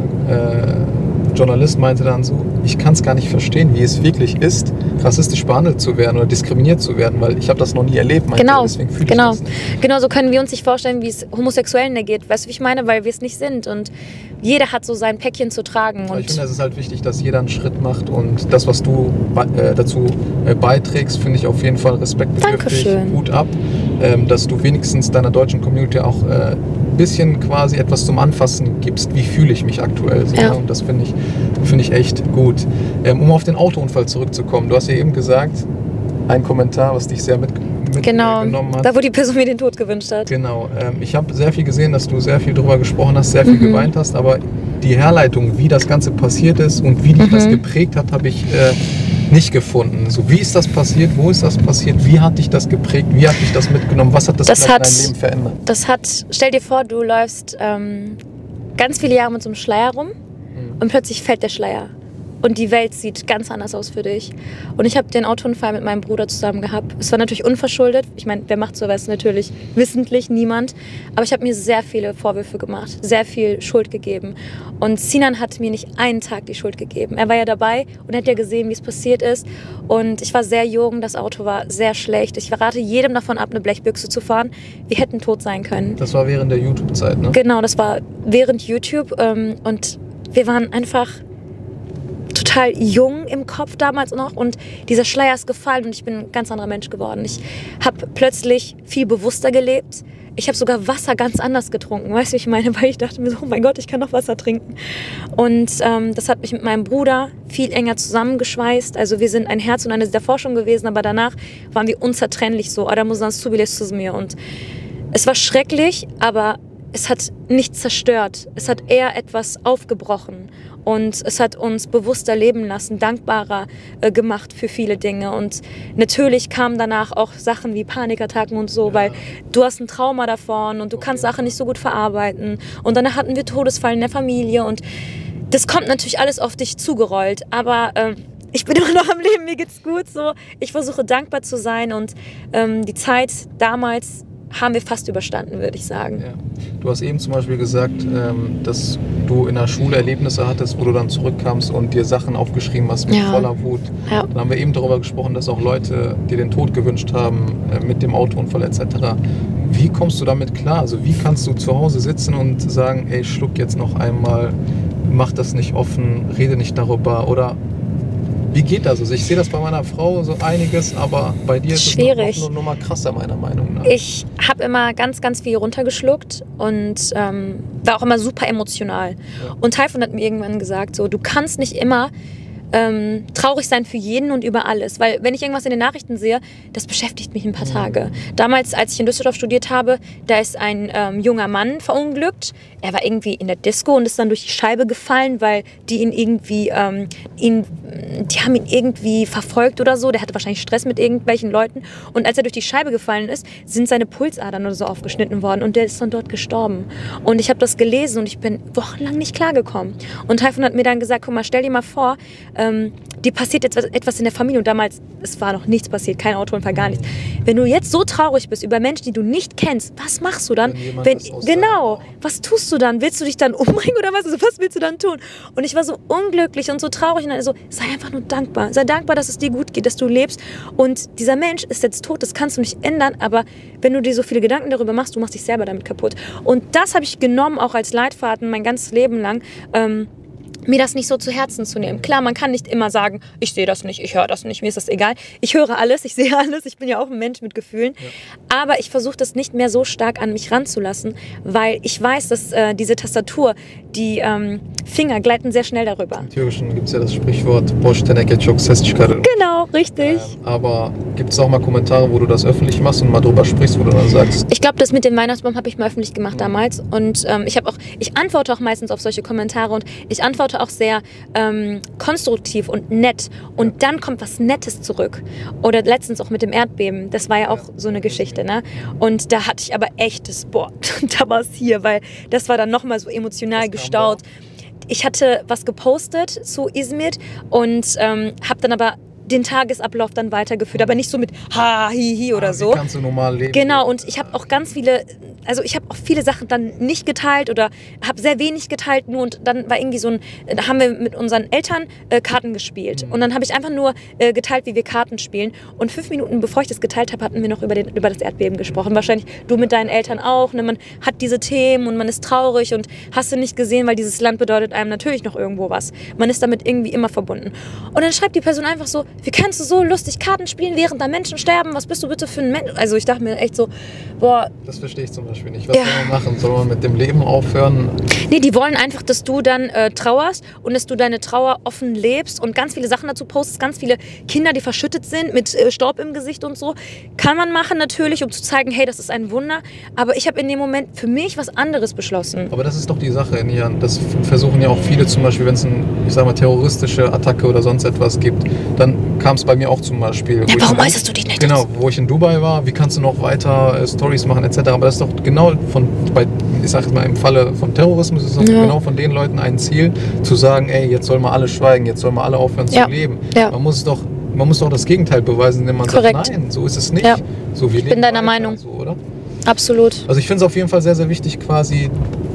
Journalist meinte dann so, ich kann es gar nicht verstehen, wie es wirklich ist, rassistisch behandelt zu werden oder diskriminiert zu werden, weil ich habe das noch nie erlebt. Genau, deswegen fühle ich das nicht. Genau, so können wir uns nicht vorstellen, wie es Homosexuellen ergeht. Weißt du, wie ich meine? Weil wir es nicht sind und jeder hat so sein Päckchen zu tragen. Und ich finde, es ist halt wichtig, dass jeder einen Schritt macht und das, was du dazu beiträgst, finde ich auf jeden Fall respektbedürftig. Hut ab, dass du wenigstens deiner deutschen Community auch ein bisschen quasi etwas zum Anfassen gibst, wie fühle ich mich aktuell. So, Ja. Und das finde ich echt gut. Um auf den Autounfall zurückzukommen, du hast ja eben gesagt, ein Kommentar, was dich sehr mitgenommen hat. Da wo die Person mir den Tod gewünscht hat. Genau. Ich habe sehr viel gesehen, dass du sehr viel drüber gesprochen hast, sehr viel geweint hast, aber die Herleitung, wie das Ganze passiert ist und wie dich das geprägt hat, habe ich nicht gefunden. So, wie ist das passiert? Wo ist das passiert? Wie hat dich das geprägt? Wie hat dich das mitgenommen? Was hat das in deinem Leben verändert? Stell dir vor, du läufst ganz viele Jahre mit so einem Schleier rum und plötzlich fällt der Schleier. Und die Welt sieht ganz anders aus für dich. Und ich habe den Autounfall mit meinem Bruder zusammen gehabt. Es war natürlich unverschuldet. Ich meine, wer macht sowas? Natürlich wissentlich niemand. Aber ich habe mir sehr viele Vorwürfe gemacht, sehr viel Schuld gegeben. Und Sinan hat mir nicht einen Tag die Schuld gegeben. Er war ja dabei und hat ja gesehen, wie es passiert ist. Und ich war sehr jung, das Auto war sehr schlecht. Ich rate jedem davon ab, eine Blechbüchse zu fahren. Wir hätten tot sein können. Das war während der YouTube-Zeit, ne? Genau, das war während YouTube. Und wir waren einfach total jung im Kopf damals noch und dieser Schleier ist gefallen und ich bin ein ganz anderer Mensch geworden. Ich habe plötzlich viel bewusster gelebt. Ich habe sogar Wasser ganz anders getrunken, weißt du, wie ich meine? Weil ich dachte mir so, oh mein Gott, ich kann noch Wasser trinken. Und das hat mich mit meinem Bruder viel enger zusammengeschweißt. Also wir sind ein Herz und eine der Forschung gewesen, aber danach waren wir unzertrennlich so. Und es war schrecklich, aber es hat nichts zerstört. Es hat eher etwas aufgebrochen. Und es hat uns bewusster leben lassen, dankbarer gemacht für viele Dinge. Und natürlich kamen danach auch Sachen wie Panikattacken und so, weil du hast ein Trauma davon und du kannst Sachen nicht so gut verarbeiten. Und danach hatten wir Todesfall in der Familie und das kommt natürlich alles auf dich zugerollt. Aber ich bin immer noch am Leben, mir geht's gut so. Ich versuche dankbar zu sein und die Zeit damals haben wir fast überstanden, würde ich sagen. Ja. Du hast eben zum Beispiel gesagt, dass du in der Schule Erlebnisse hattest, wo du dann zurückkamst und dir Sachen aufgeschrieben hast mit voller Wut. Ja. Dann haben wir eben darüber gesprochen, dass auch Leute dir den Tod gewünscht haben mit dem Autounfall etc. Wie kommst du damit klar? Also wie kannst du zu Hause sitzen und sagen, ey, schluck jetzt noch einmal, mach das nicht offen, rede nicht darüber oder wie geht das? Also ich sehe das bei meiner Frau so einiges, aber bei dir ist es noch mal krasser, meiner Meinung nach. Ich habe immer ganz, ganz viel runtergeschluckt und war auch immer super emotional. Ja. Und Taifun hat mir irgendwann gesagt, so, du kannst nicht immer traurig sein für jeden und über alles. Weil wenn ich irgendwas in den Nachrichten sehe, das beschäftigt mich ein paar Tage. Damals, als ich in Düsseldorf studiert habe, da ist ein junger Mann verunglückt. Er war irgendwie in der Disco und ist dann durch die Scheibe gefallen, weil die ihn irgendwie, die haben ihn irgendwie verfolgt oder so. Der hatte wahrscheinlich Stress mit irgendwelchen Leuten. Und als er durch die Scheibe gefallen ist, sind seine Pulsadern oder so aufgeschnitten worden und der ist dann dort gestorben. Und ich habe das gelesen und ich bin wochenlang nicht klargekommen. Und Taifun hat mir dann gesagt, guck mal, stell dir mal vor, dir passiert jetzt etwas in der Familie und damals, es war noch nichts passiert, kein Autounfall, gar nichts. Wenn du jetzt so traurig bist über Menschen, die du nicht kennst, was machst du dann? Genau, was tust du dann? Willst du dich dann umbringen oder was? Also, was willst du dann tun? Und ich war so unglücklich und so traurig und dann so, sei einfach nur dankbar. Sei dankbar, dass es dir gut geht, dass du lebst und dieser Mensch ist jetzt tot, das kannst du nicht ändern, aber wenn du dir so viele Gedanken darüber machst, du machst dich selber damit kaputt. Und das habe ich genommen, auch als Leitfaden mein ganzes Leben lang, mir das nicht so zu Herzen zu nehmen. Klar, man kann nicht immer sagen, ich sehe das nicht, ich höre das nicht, mir ist das egal. Ich höre alles, ich sehe alles, ich bin ja auch ein Mensch mit Gefühlen. Ja. Aber ich versuche das nicht mehr so stark an mich ranzulassen, weil ich weiß, dass diese Tastatur, die Finger gleiten sehr schnell darüber. Im Türkischen gibt es ja das Sprichwort Boş teneke çok ses çıkarır. Genau, richtig. Aber gibt es auch mal Kommentare, wo du das öffentlich machst und mal drüber sprichst, wo du dann sagst? Ich glaube, das mit dem Weihnachtsbaum habe ich mal öffentlich gemacht damals und ich antworte auch meistens auf solche Kommentare und ich antworte auch sehr konstruktiv und nett und dann kommt was Nettes zurück. Oder letztens auch mit dem Erdbeben, das war ja auch so eine Geschichte, ne? Und da hatte ich aber echtes, da war es hier, weil das war dann nochmal so emotional gestaut. Ich hatte was gepostet zu Izmir und habe dann aber den Tagesablauf dann weitergeführt, aber nicht so mit ha, hi, hi oder so. Wie kannst du normal leben? Genau, und ich habe auch ganz viele, also ich habe auch viele Sachen dann nicht geteilt oder habe sehr wenig geteilt nur und dann war irgendwie da haben wir mit unseren Eltern Karten gespielt und dann habe ich einfach nur geteilt, wie wir Karten spielen und 5 Minuten bevor ich das geteilt habe, hatten wir noch über das Erdbeben gesprochen. Wahrscheinlich du mit deinen Eltern auch, ne? Man hat diese Themen und man ist traurig und hast du nicht gesehen, weil dieses Land bedeutet einem natürlich noch irgendwo was. Man ist damit irgendwie immer verbunden. Und dann schreibt die Person einfach so, wie kannst du so lustig Karten spielen, während da Menschen sterben? Was bist du bitte für ein Mensch? Also ich dachte mir echt so, boah. Das verstehe ich zum Beispiel nicht. Was soll man machen? Soll man mit dem Leben aufhören? Nee, die wollen einfach, dass du dann trauerst und dass du deine Trauer offen lebst und ganz viele Sachen dazu postest, ganz viele Kinder, die verschüttet sind mit Staub im Gesicht und so. Kann man machen natürlich, um zu zeigen, hey, das ist ein Wunder. Aber ich habe in dem Moment für mich was anderes beschlossen. Aber das ist doch die Sache, Nihan. Das versuchen ja auch viele, zum Beispiel, wenn es eine, ich sag mal, terroristische Attacke oder sonst etwas gibt, dann kam es bei mir auch zum Beispiel. Ja, warum äußerst du dich nicht? Genau, wo ich in Dubai war, wie kannst du noch weiter Stories machen etc. Aber das ist doch genau ich sag jetzt mal im Falle von Terrorismus, ist es genau von den Leuten ein Ziel, zu sagen, ey, jetzt soll mal alle schweigen, jetzt soll mal alle aufhören zu leben. Ja. Man muss doch das Gegenteil beweisen, indem man sagt, nein, so ist es nicht. Ja. So, ich bin deiner Meinung. So, oder? Absolut. Also ich finde es auf jeden Fall sehr, sehr wichtig, quasi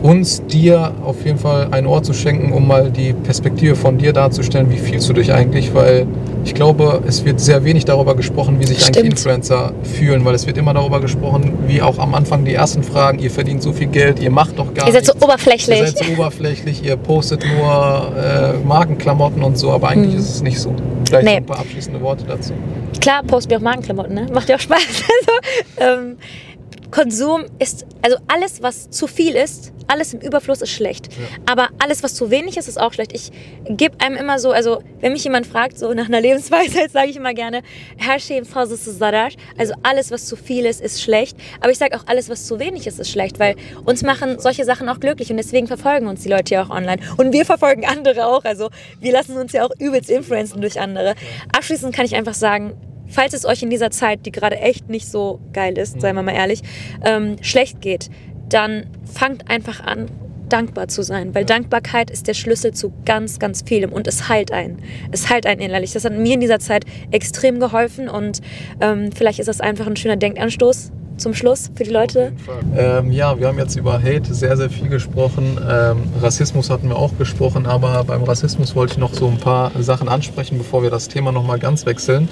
dir auf jeden Fall ein Ohr zu schenken, um mal die Perspektive von dir darzustellen, wie fühlst du dich eigentlich, weil ich glaube, es wird sehr wenig darüber gesprochen, wie sich eigentlich Influencer fühlen, weil es wird immer darüber gesprochen, wie auch am Anfang die ersten Fragen, ihr verdient so viel Geld, ihr macht doch gar nichts. Ihr seid so oberflächlich. Ihr seid so oberflächlich, ihr postet nur Markenklamotten und so, aber eigentlich ist es nicht so. Vielleicht noch ein paar abschließende Worte dazu. Klar, posten wir auch Markenklamotten, ne? Macht ja auch Spaß. Also, Konsum ist, also alles, was zu viel ist, alles im Überfluss ist schlecht. Ja. Aber alles, was zu wenig ist, ist auch schlecht. Ich gebe einem immer so, also wenn mich jemand fragt, so nach einer Lebensweisheit, sage ich immer gerne, her şeyin fazlası zarar. Also alles, was zu viel ist schlecht. Aber ich sage auch, alles, was zu wenig ist schlecht, weil uns machen solche Sachen auch glücklich und deswegen verfolgen uns die Leute ja auch online. Und wir verfolgen andere auch, also wir lassen uns ja auch übelst influenzen durch andere. Abschließend kann ich einfach sagen, falls es euch in dieser Zeit, die gerade echt nicht so geil ist, seien wir mal ehrlich, schlecht geht, dann fangt einfach an, dankbar zu sein. Weil Dankbarkeit ist der Schlüssel zu ganz, ganz vielem und es heilt einen. Es heilt einen innerlich. Das hat mir in dieser Zeit extrem geholfen und vielleicht ist das einfach ein schöner Denkanstoß zum Schluss für die Leute. Ja, wir haben jetzt über Hate sehr, sehr viel gesprochen. Rassismus hatten wir auch gesprochen, aber beim Rassismus wollte ich noch so ein paar Sachen ansprechen, bevor wir das Thema nochmal ganz wechseln.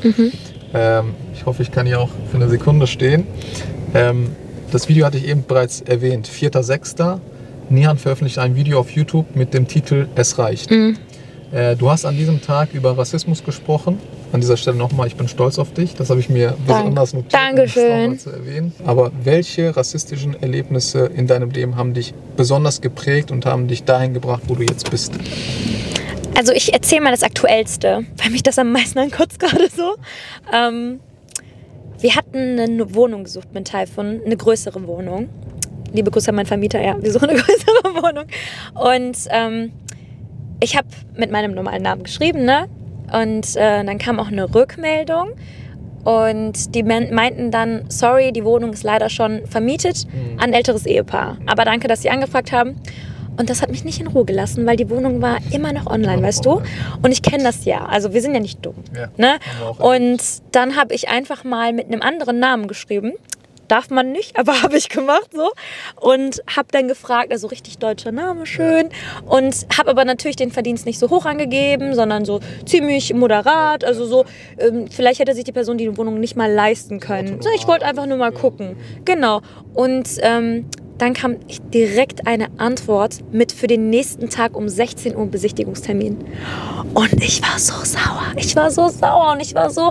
Ich hoffe, ich kann hier auch für eine Sekunde stehen. Das Video hatte ich eben bereits erwähnt. 4.6. Nihan veröffentlicht ein Video auf YouTube mit dem Titel Es reicht. Du hast an diesem Tag über Rassismus gesprochen. An dieser Stelle nochmal, ich bin stolz auf dich. Das habe ich mir besonders notiert, Dankeschön. um das nochmal zu erwähnen. Aber welche rassistischen Erlebnisse in deinem Leben haben dich besonders geprägt und haben dich dahin gebracht, wo du jetzt bist? Also ich erzähle mal das Aktuellste, weil mich das am meisten ankotzt gerade so. Wir hatten eine Wohnung gesucht mit Taifun, eine größere Wohnung. Liebe Grüße an meinen Vermieter, ja, wir suchen eine größere Wohnung. Und ich habe mit meinem normalen Namen geschrieben, ne? Und dann kam auch eine Rückmeldung und die meinten dann, sorry, die Wohnung ist leider schon vermietet an ein älteres Ehepaar. Aber danke, dass Sie angefragt haben. Und das hat mich nicht in Ruhe gelassen, weil die Wohnung war immer noch online, weißt du? Und ich kenne das ja, also wir sind ja nicht dumm. Ja, ne? Und dann habe ich einfach mal mit einem anderen Namen geschrieben. Darf man nicht, aber habe ich gemacht so. Und habe dann gefragt, also richtig deutscher Name, schön. Und habe aber natürlich den Verdienst nicht so hoch angegeben, sondern so ziemlich moderat. Also so, vielleicht hätte sich die Person die Wohnung nicht mal leisten können. So, ich wollte einfach nur mal gucken. Genau. Und dann kam direkt eine Antwort mit für den nächsten Tag um 16 Uhr Besichtigungstermin. Und ich war so sauer. Ich war so sauer und ich war so,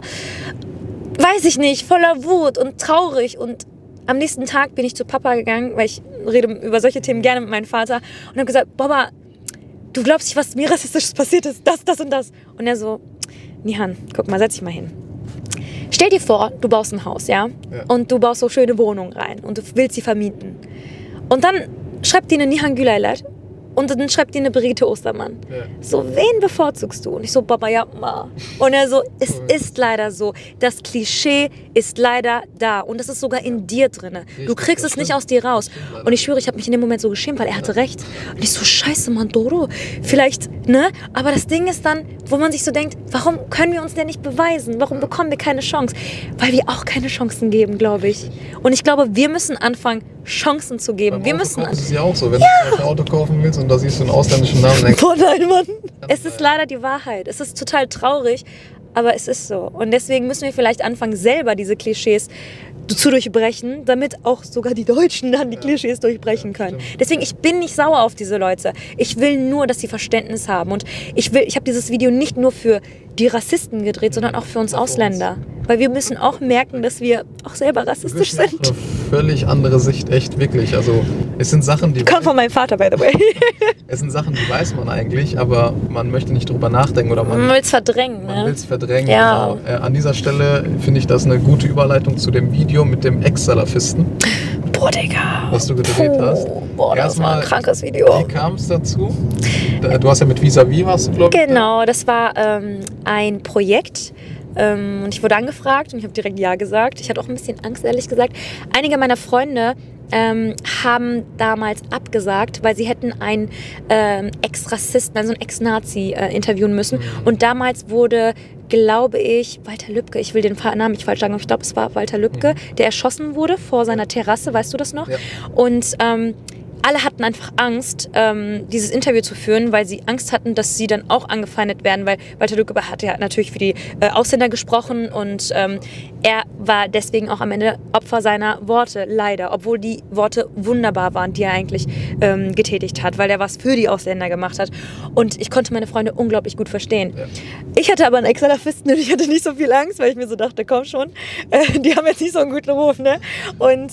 weiß ich nicht, voller Wut und traurig. Und am nächsten Tag bin ich zu Papa gegangen, weil ich rede über solche Themen gerne mit meinem Vater. Und habe gesagt, Papa, du glaubst nicht, was mir rassistisches passiert ist, das und das. Und er so, Nihan, guck mal, setz dich mal hin. Stell dir vor, du baust ein Haus, ja? Und du baust so schöne Wohnungen rein und du willst sie vermieten. Und dann schreibt dir eine Nihan Gülaylat und dann schreibt dir eine Brigitte Ostermann. So, wen bevorzugst du? Und ich so, Baba, ja, ma. Und er so, es ist leider so. Das Klischee ist leider da. Und das ist sogar in dir drin. Du kriegst es nicht aus dir raus. Und ich schwöre, ich habe mich in dem Moment so geschämt, weil er hatte recht. Und ich so, scheiße, Mandoro. Vielleicht, ne? Aber das Ding ist dann, wo man sich so denkt, warum können wir uns denn nicht beweisen? Warum bekommen wir keine Chance? Weil wir auch keine Chancen geben, glaube ich. Und ich glaube, wir müssen anfangen, Chancen zu geben. Wir müssen. Das ist ja auch so, wenn du ein Auto kaufen willst und da siehst du einen ausländischen Namen. Denkst, boah, nein, Mann. Es ist leider die Wahrheit. Es ist total traurig, aber es ist so. Und deswegen müssen wir vielleicht anfangen, selber diese Klischees zu durchbrechen, damit auch sogar die Deutschen dann die Klischees durchbrechen können. Deswegen, ich bin nicht sauer auf diese Leute. Ich will nur, dass sie Verständnis haben. Und ich habe dieses Video nicht nur für die Rassisten gedreht, sondern auch für uns Ausländer. Weil wir müssen auch merken, dass wir auch selber rassistisch sind. Eine völlig andere Sicht, echt, wirklich. Also es sind Sachen, die... Kommt von meinem Vater, by the way. Es sind Sachen, die weiß man eigentlich, aber man möchte nicht drüber nachdenken. Oder man will es verdrängen. Man will es verdrängen, ja. Genau. An dieser Stelle finde ich das eine gute Überleitung zu dem Video mit dem Ex-Salafisten. Boah, Digga. Was du gedreht hast. Boah, das war ein krankes Video. Wie kam es dazu? Du hast ja mit Vis-a-vis, warst du, glaube ich. Genau, das war ein Projekt. Und ich wurde angefragt und ich habe direkt Ja gesagt. Ich hatte auch ein bisschen Angst, ehrlich gesagt. Einige meiner Freunde haben damals abgesagt, weil sie hätten einen Ex-Rassisten, also einen Ex-Nazi interviewen müssen. Und damals wurde, glaube ich, Walter Lübcke, ich will den Namen nicht falsch sagen, aber ich glaube, es war Walter Lübcke, der erschossen wurde vor seiner Terrasse, weißt du das noch? Ja. Und alle hatten einfach Angst, dieses Interview zu führen, weil sie Angst hatten, dass sie dann auch angefeindet werden, weil Walter Lübcke hat ja natürlich für die Ausländer gesprochen und er war deswegen auch am Ende Opfer seiner Worte, leider, obwohl die Worte wunderbar waren, die er eigentlich getätigt hat, weil er was für die Ausländer gemacht hat. Und ich konnte meine Freunde unglaublich gut verstehen. Ja. Ich hatte aber einen Ex-Salafisten und ich hatte nicht so viel Angst, weil ich mir so dachte, komm schon, die haben jetzt nicht so einen guten Ruf, ne? Und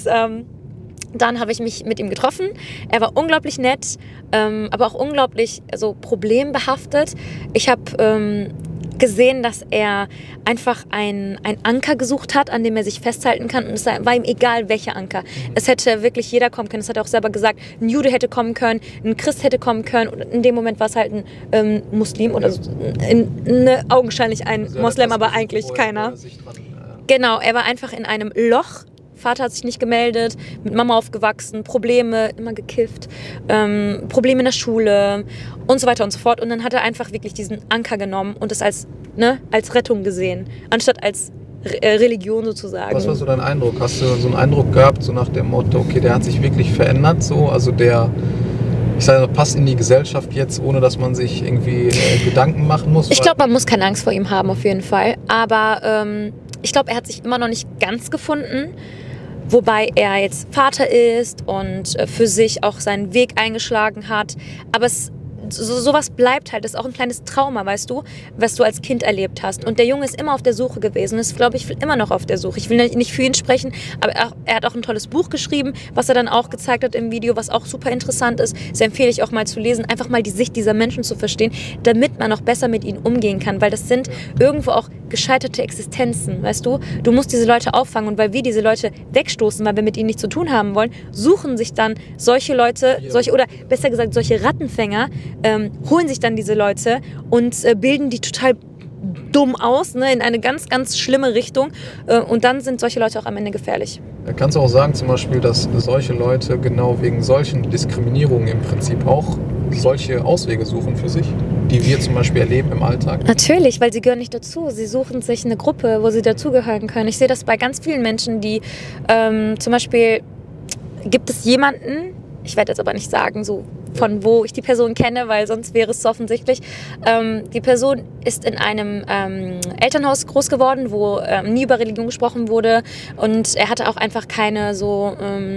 dann habe ich mich mit ihm getroffen. Er war unglaublich nett, aber auch unglaublich problembehaftet. Ich habe gesehen, dass er einfach einen Anker gesucht hat, an dem er sich festhalten kann. Und es war ihm egal, welcher Anker. Es hätte wirklich jeder kommen können. Das hat er auch selber gesagt. Ein Jude hätte kommen können, ein Christ hätte kommen können. Und in dem Moment war es halt ein Muslim oder augenscheinlich ein Moslem, aber eigentlich keiner. Genau, er war einfach in einem Loch. Vater hat sich nicht gemeldet, mit Mama aufgewachsen, Probleme, immer gekifft, Probleme in der Schule und so weiter und so fort. Und dann hat er einfach wirklich diesen Anker genommen und es als Rettung gesehen, anstatt als Religion sozusagen. Was war so dein Eindruck? Hast du so einen Eindruck gehabt, so nach dem Motto, okay, der hat sich wirklich verändert, so, also der... Ich sage, passt in die Gesellschaft jetzt, ohne dass man sich irgendwie Gedanken machen muss? Ich glaube, man muss keine Angst vor ihm haben, auf jeden Fall. Aber ich glaube, er hat sich immer noch nicht ganz gefunden. Wobei er jetzt Vater ist und für sich auch seinen Weg eingeschlagen hat. Aber sowas bleibt halt. Das ist auch ein kleines Trauma, weißt du, was du als Kind erlebt hast. Und der Junge ist immer auf der Suche gewesen. Ist, glaube ich, immer noch auf der Suche. Ich will nicht für ihn sprechen, aber er hat auch ein tolles Buch geschrieben, was er dann auch gezeigt hat im Video, was auch super interessant ist. Das empfehle ich auch mal zu lesen, einfach mal die Sicht dieser Menschen zu verstehen, damit man auch besser mit ihnen umgehen kann. Weil das sind irgendwo auch gescheiterte Existenzen, weißt du? Du musst diese Leute auffangen. Und weil wir diese Leute wegstoßen, weil wir mit ihnen nichts zu tun haben wollen, suchen sich dann solche Leute, oder besser gesagt solche Rattenfänger, holen sich dann diese Leute und bilden die total dumm aus, ne, in eine ganz, ganz schlimme Richtung. Und dann sind solche Leute auch am Ende gefährlich. Kannst du auch sagen zum Beispiel, dass solche Leute genau wegen solchen Diskriminierungen im Prinzip auch solche Auswege suchen für sich, die wir zum Beispiel erleben im Alltag? Natürlich, weil sie gehören nicht dazu. Sie suchen sich eine Gruppe, wo sie dazugehören können. Ich sehe das bei ganz vielen Menschen, die zum Beispiel, gibt es jemanden, ich werde jetzt aber nicht sagen, so von wo ich die Person kenne, weil sonst wäre es so offensichtlich. Die Person ist in einem Elternhaus groß geworden, wo nie über Religion gesprochen wurde und er hatte auch einfach keine so...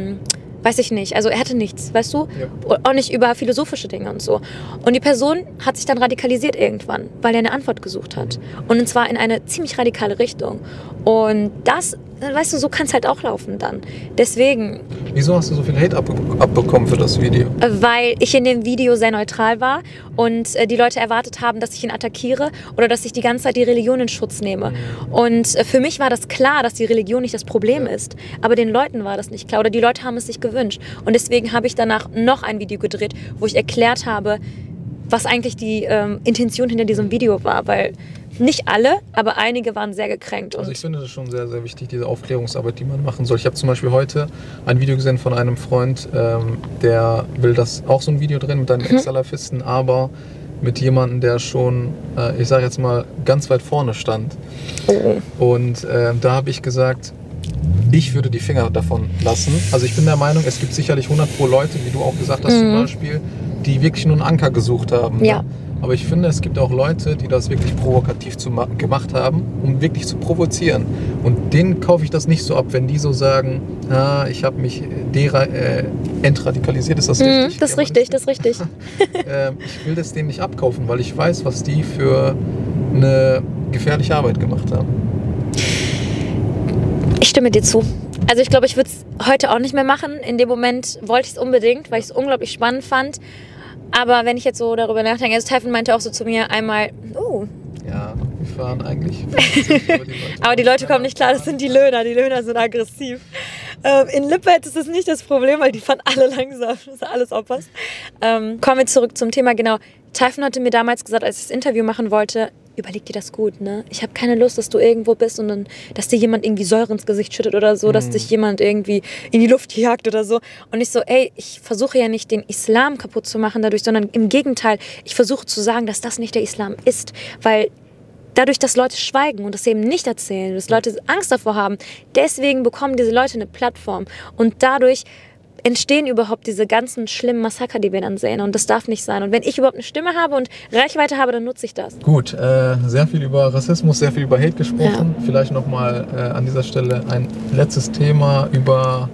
weiß ich nicht, also er hatte nichts, weißt du? Ja. Auch nicht über philosophische Dinge und so. Und die Person hat sich dann radikalisiert irgendwann, weil er eine Antwort gesucht hat. Und zwar in eine ziemlich radikale Richtung. Und das, weißt du, so kann es halt auch laufen dann. Deswegen... Wieso hast du so viel Hate abbekommen für das Video? Weil ich in dem Video sehr neutral war und die Leute erwartet haben, dass ich ihn attackiere oder dass ich die ganze Zeit die Religion in Schutz nehme. Und für mich war das klar, dass die Religion nicht das Problem ist. Aber den Leuten war das nicht klar oder die Leute haben es sich gewünscht. Und deswegen habe ich danach noch ein Video gedreht, wo ich erklärt habe, was eigentlich die Intention hinter diesem Video war, weil nicht alle, aber einige waren sehr gekränkt. Also ich finde das schon sehr, sehr wichtig, diese Aufklärungsarbeit, die man machen soll. Ich habe zum Beispiel heute ein Video gesehen von einem Freund, der will das auch so ein Video drehen mit einem Ex-Salafisten, aber mit jemandem, der schon, ich sage jetzt mal, ganz weit vorne stand. Und da habe ich gesagt, ich würde die Finger davon lassen. Also ich bin der Meinung, es gibt sicherlich 100 pro Leute, wie du auch gesagt hast zum Beispiel, die wirklich nur einen Anker gesucht haben. Ja. Ne? Aber ich finde, es gibt auch Leute, die das wirklich provokativ gemacht haben, um wirklich zu provozieren. Und denen kaufe ich das nicht so ab, wenn die so sagen, ich habe mich entradikalisiert. Ist das richtig? Das ist richtig, das ist richtig. Ich will das denen nicht abkaufen, weil ich weiß, was die für eine gefährliche Arbeit gemacht haben. Ich stimme dir zu. Also ich glaube, ich würde es heute auch nicht mehr machen. In dem Moment wollte ich es unbedingt, weil ich es unglaublich spannend fand. Aber wenn ich jetzt so darüber nachdenke, also Typhon meinte auch so zu mir einmal, ja, wir fahren eigentlich 50, aber die Leute kommen nicht klar, das sind die Löhner sind aggressiv. In Lippert ist das nicht das Problem, weil die fahren alle langsam, das ist alles Oppas. Kommen wir zurück zum Thema, genau. Typhon hatte mir damals gesagt, als ich das Interview machen wollte, überleg dir das gut, ne? Ich habe keine Lust, dass du irgendwo bist und dann, dass dir jemand irgendwie Säure ins Gesicht schüttet oder so, dass dich jemand irgendwie in die Luft jagt oder so. Und ich so, ich versuche ja nicht den Islam kaputt zu machen dadurch, sondern im Gegenteil, ich versuche zu sagen, dass das nicht der Islam ist, weil dadurch, dass Leute schweigen und das eben nicht erzählen, dass Leute Angst davor haben, deswegen bekommen diese Leute eine Plattform und dadurch entstehen überhaupt diese ganzen schlimmen Massaker, die wir dann sehen. Und das darf nicht sein. Und wenn ich überhaupt eine Stimme habe und Reichweite habe, dann nutze ich das. Gut, sehr viel über Rassismus, sehr viel über Hate gesprochen. Ja. Vielleicht nochmal an dieser Stelle ein letztes Thema über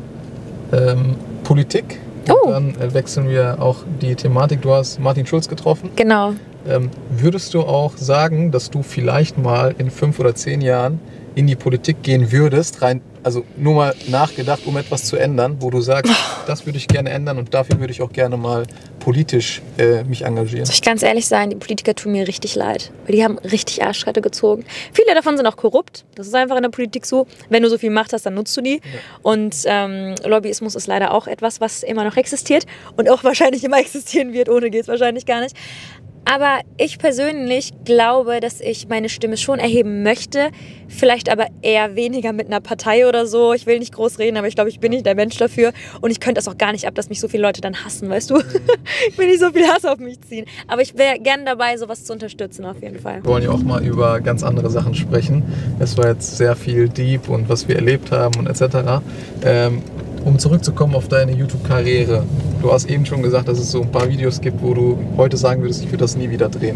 Politik. Und dann wechseln wir auch die Thematik. Du hast Martin Schulz getroffen. Genau. Würdest du auch sagen, dass du vielleicht mal in 5 oder 10 Jahren in die Politik gehen würdest, also nur mal nachgedacht, um etwas zu ändern, wo du sagst, das würde ich gerne ändern und dafür würde ich auch gerne mal politisch mich engagieren? Soll ich ganz ehrlich sein, die Politiker tun mir richtig leid, weil die haben richtig Arschkarte gezogen. Viele davon sind auch korrupt, das ist einfach in der Politik so. Wenn du so viel Macht hast, dann nutzt du die. Ja. Und Lobbyismus ist leider auch etwas, was immer noch existiert und auch wahrscheinlich immer existieren wird, ohne geht es wahrscheinlich gar nicht. Aber ich persönlich glaube, dass ich meine Stimme schon erheben möchte, vielleicht aber eher weniger mit einer Partei oder so. Ich will nicht groß reden, aber ich glaube, ich bin nicht der Mensch dafür. Und ich könnte das auch gar nicht ab, dass mich so viele Leute dann hassen, weißt du? Ich will nicht so viel Hass auf mich ziehen. Aber ich wäre gerne dabei, sowas zu unterstützen auf jeden Fall. Wir wollen ja auch mal über ganz andere Sachen sprechen. Es war jetzt sehr viel Deep und was wir erlebt haben und etc. Um zurückzukommen auf deine YouTube-Karriere. Du hast eben schon gesagt, dass es so ein paar Videos gibt, wo du heute sagen würdest, ich würde das nie wieder drehen.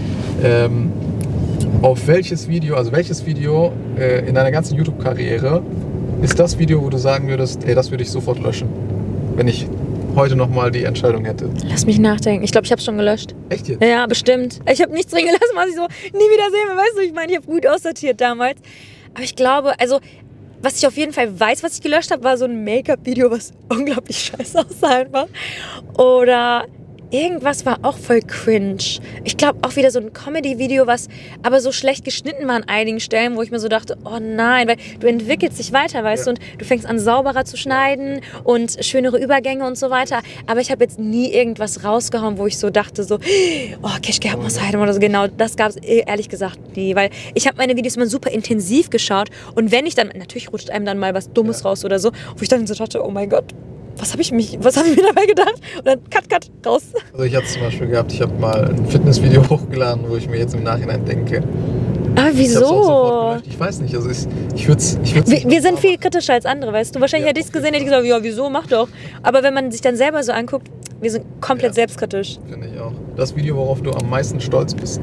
Auf welches Video in deiner ganzen YouTube-Karriere ist das Video, wo du sagen würdest, das würde ich sofort löschen, wenn ich heute nochmal die Entscheidung hätte? Lass mich nachdenken. Ich glaube, ich habe es schon gelöscht. Echt jetzt? Ja, bestimmt. Ich habe nichts drin gelassen, was ich so nie wieder sehen will. Weißt du, ich meine, ich habe gut aussortiert damals. Aber ich glaube, was ich auf jeden Fall weiß, was ich gelöscht habe, war so ein Make-up-Video, was unglaublich scheiße aussah einfach. Oder irgendwas war auch voll cringe. Ich glaube auch wieder so ein Comedy-Video, was aber so schlecht geschnitten war an einigen Stellen, wo ich mir so dachte, oh nein, weil du entwickelst dich weiter, weißt du, und du fängst an sauberer zu schneiden und schönere Übergänge und so weiter. Aber ich habe jetzt nie irgendwas rausgehauen, wo ich so dachte, so, Keşke yapmasaydım oder so. Genau, das gab es ehrlich gesagt nie, weil ich habe meine Videos immer super intensiv geschaut und wenn ich dann, natürlich rutscht einem dann mal was Dummes raus oder so, wo ich dann so dachte, oh mein Gott, was habe ich mir dabei gedacht? Und dann cut, raus. Also ich hatte es zum Beispiel gehabt, ich habe mal ein Fitnessvideo hochgeladen, wo ich mir jetzt im Nachhinein denke, aber wieso? Ich weiß nicht, also ich würde es wir sind viel kritischer als andere, weißt du? Wahrscheinlich hätte ich es gesehen, hätte ich gesagt, ja, wieso, mach doch. Aber wenn man sich dann selber so anguckt, wir sind komplett selbstkritisch. Finde ich auch. Das Video, worauf du am meisten stolz bist?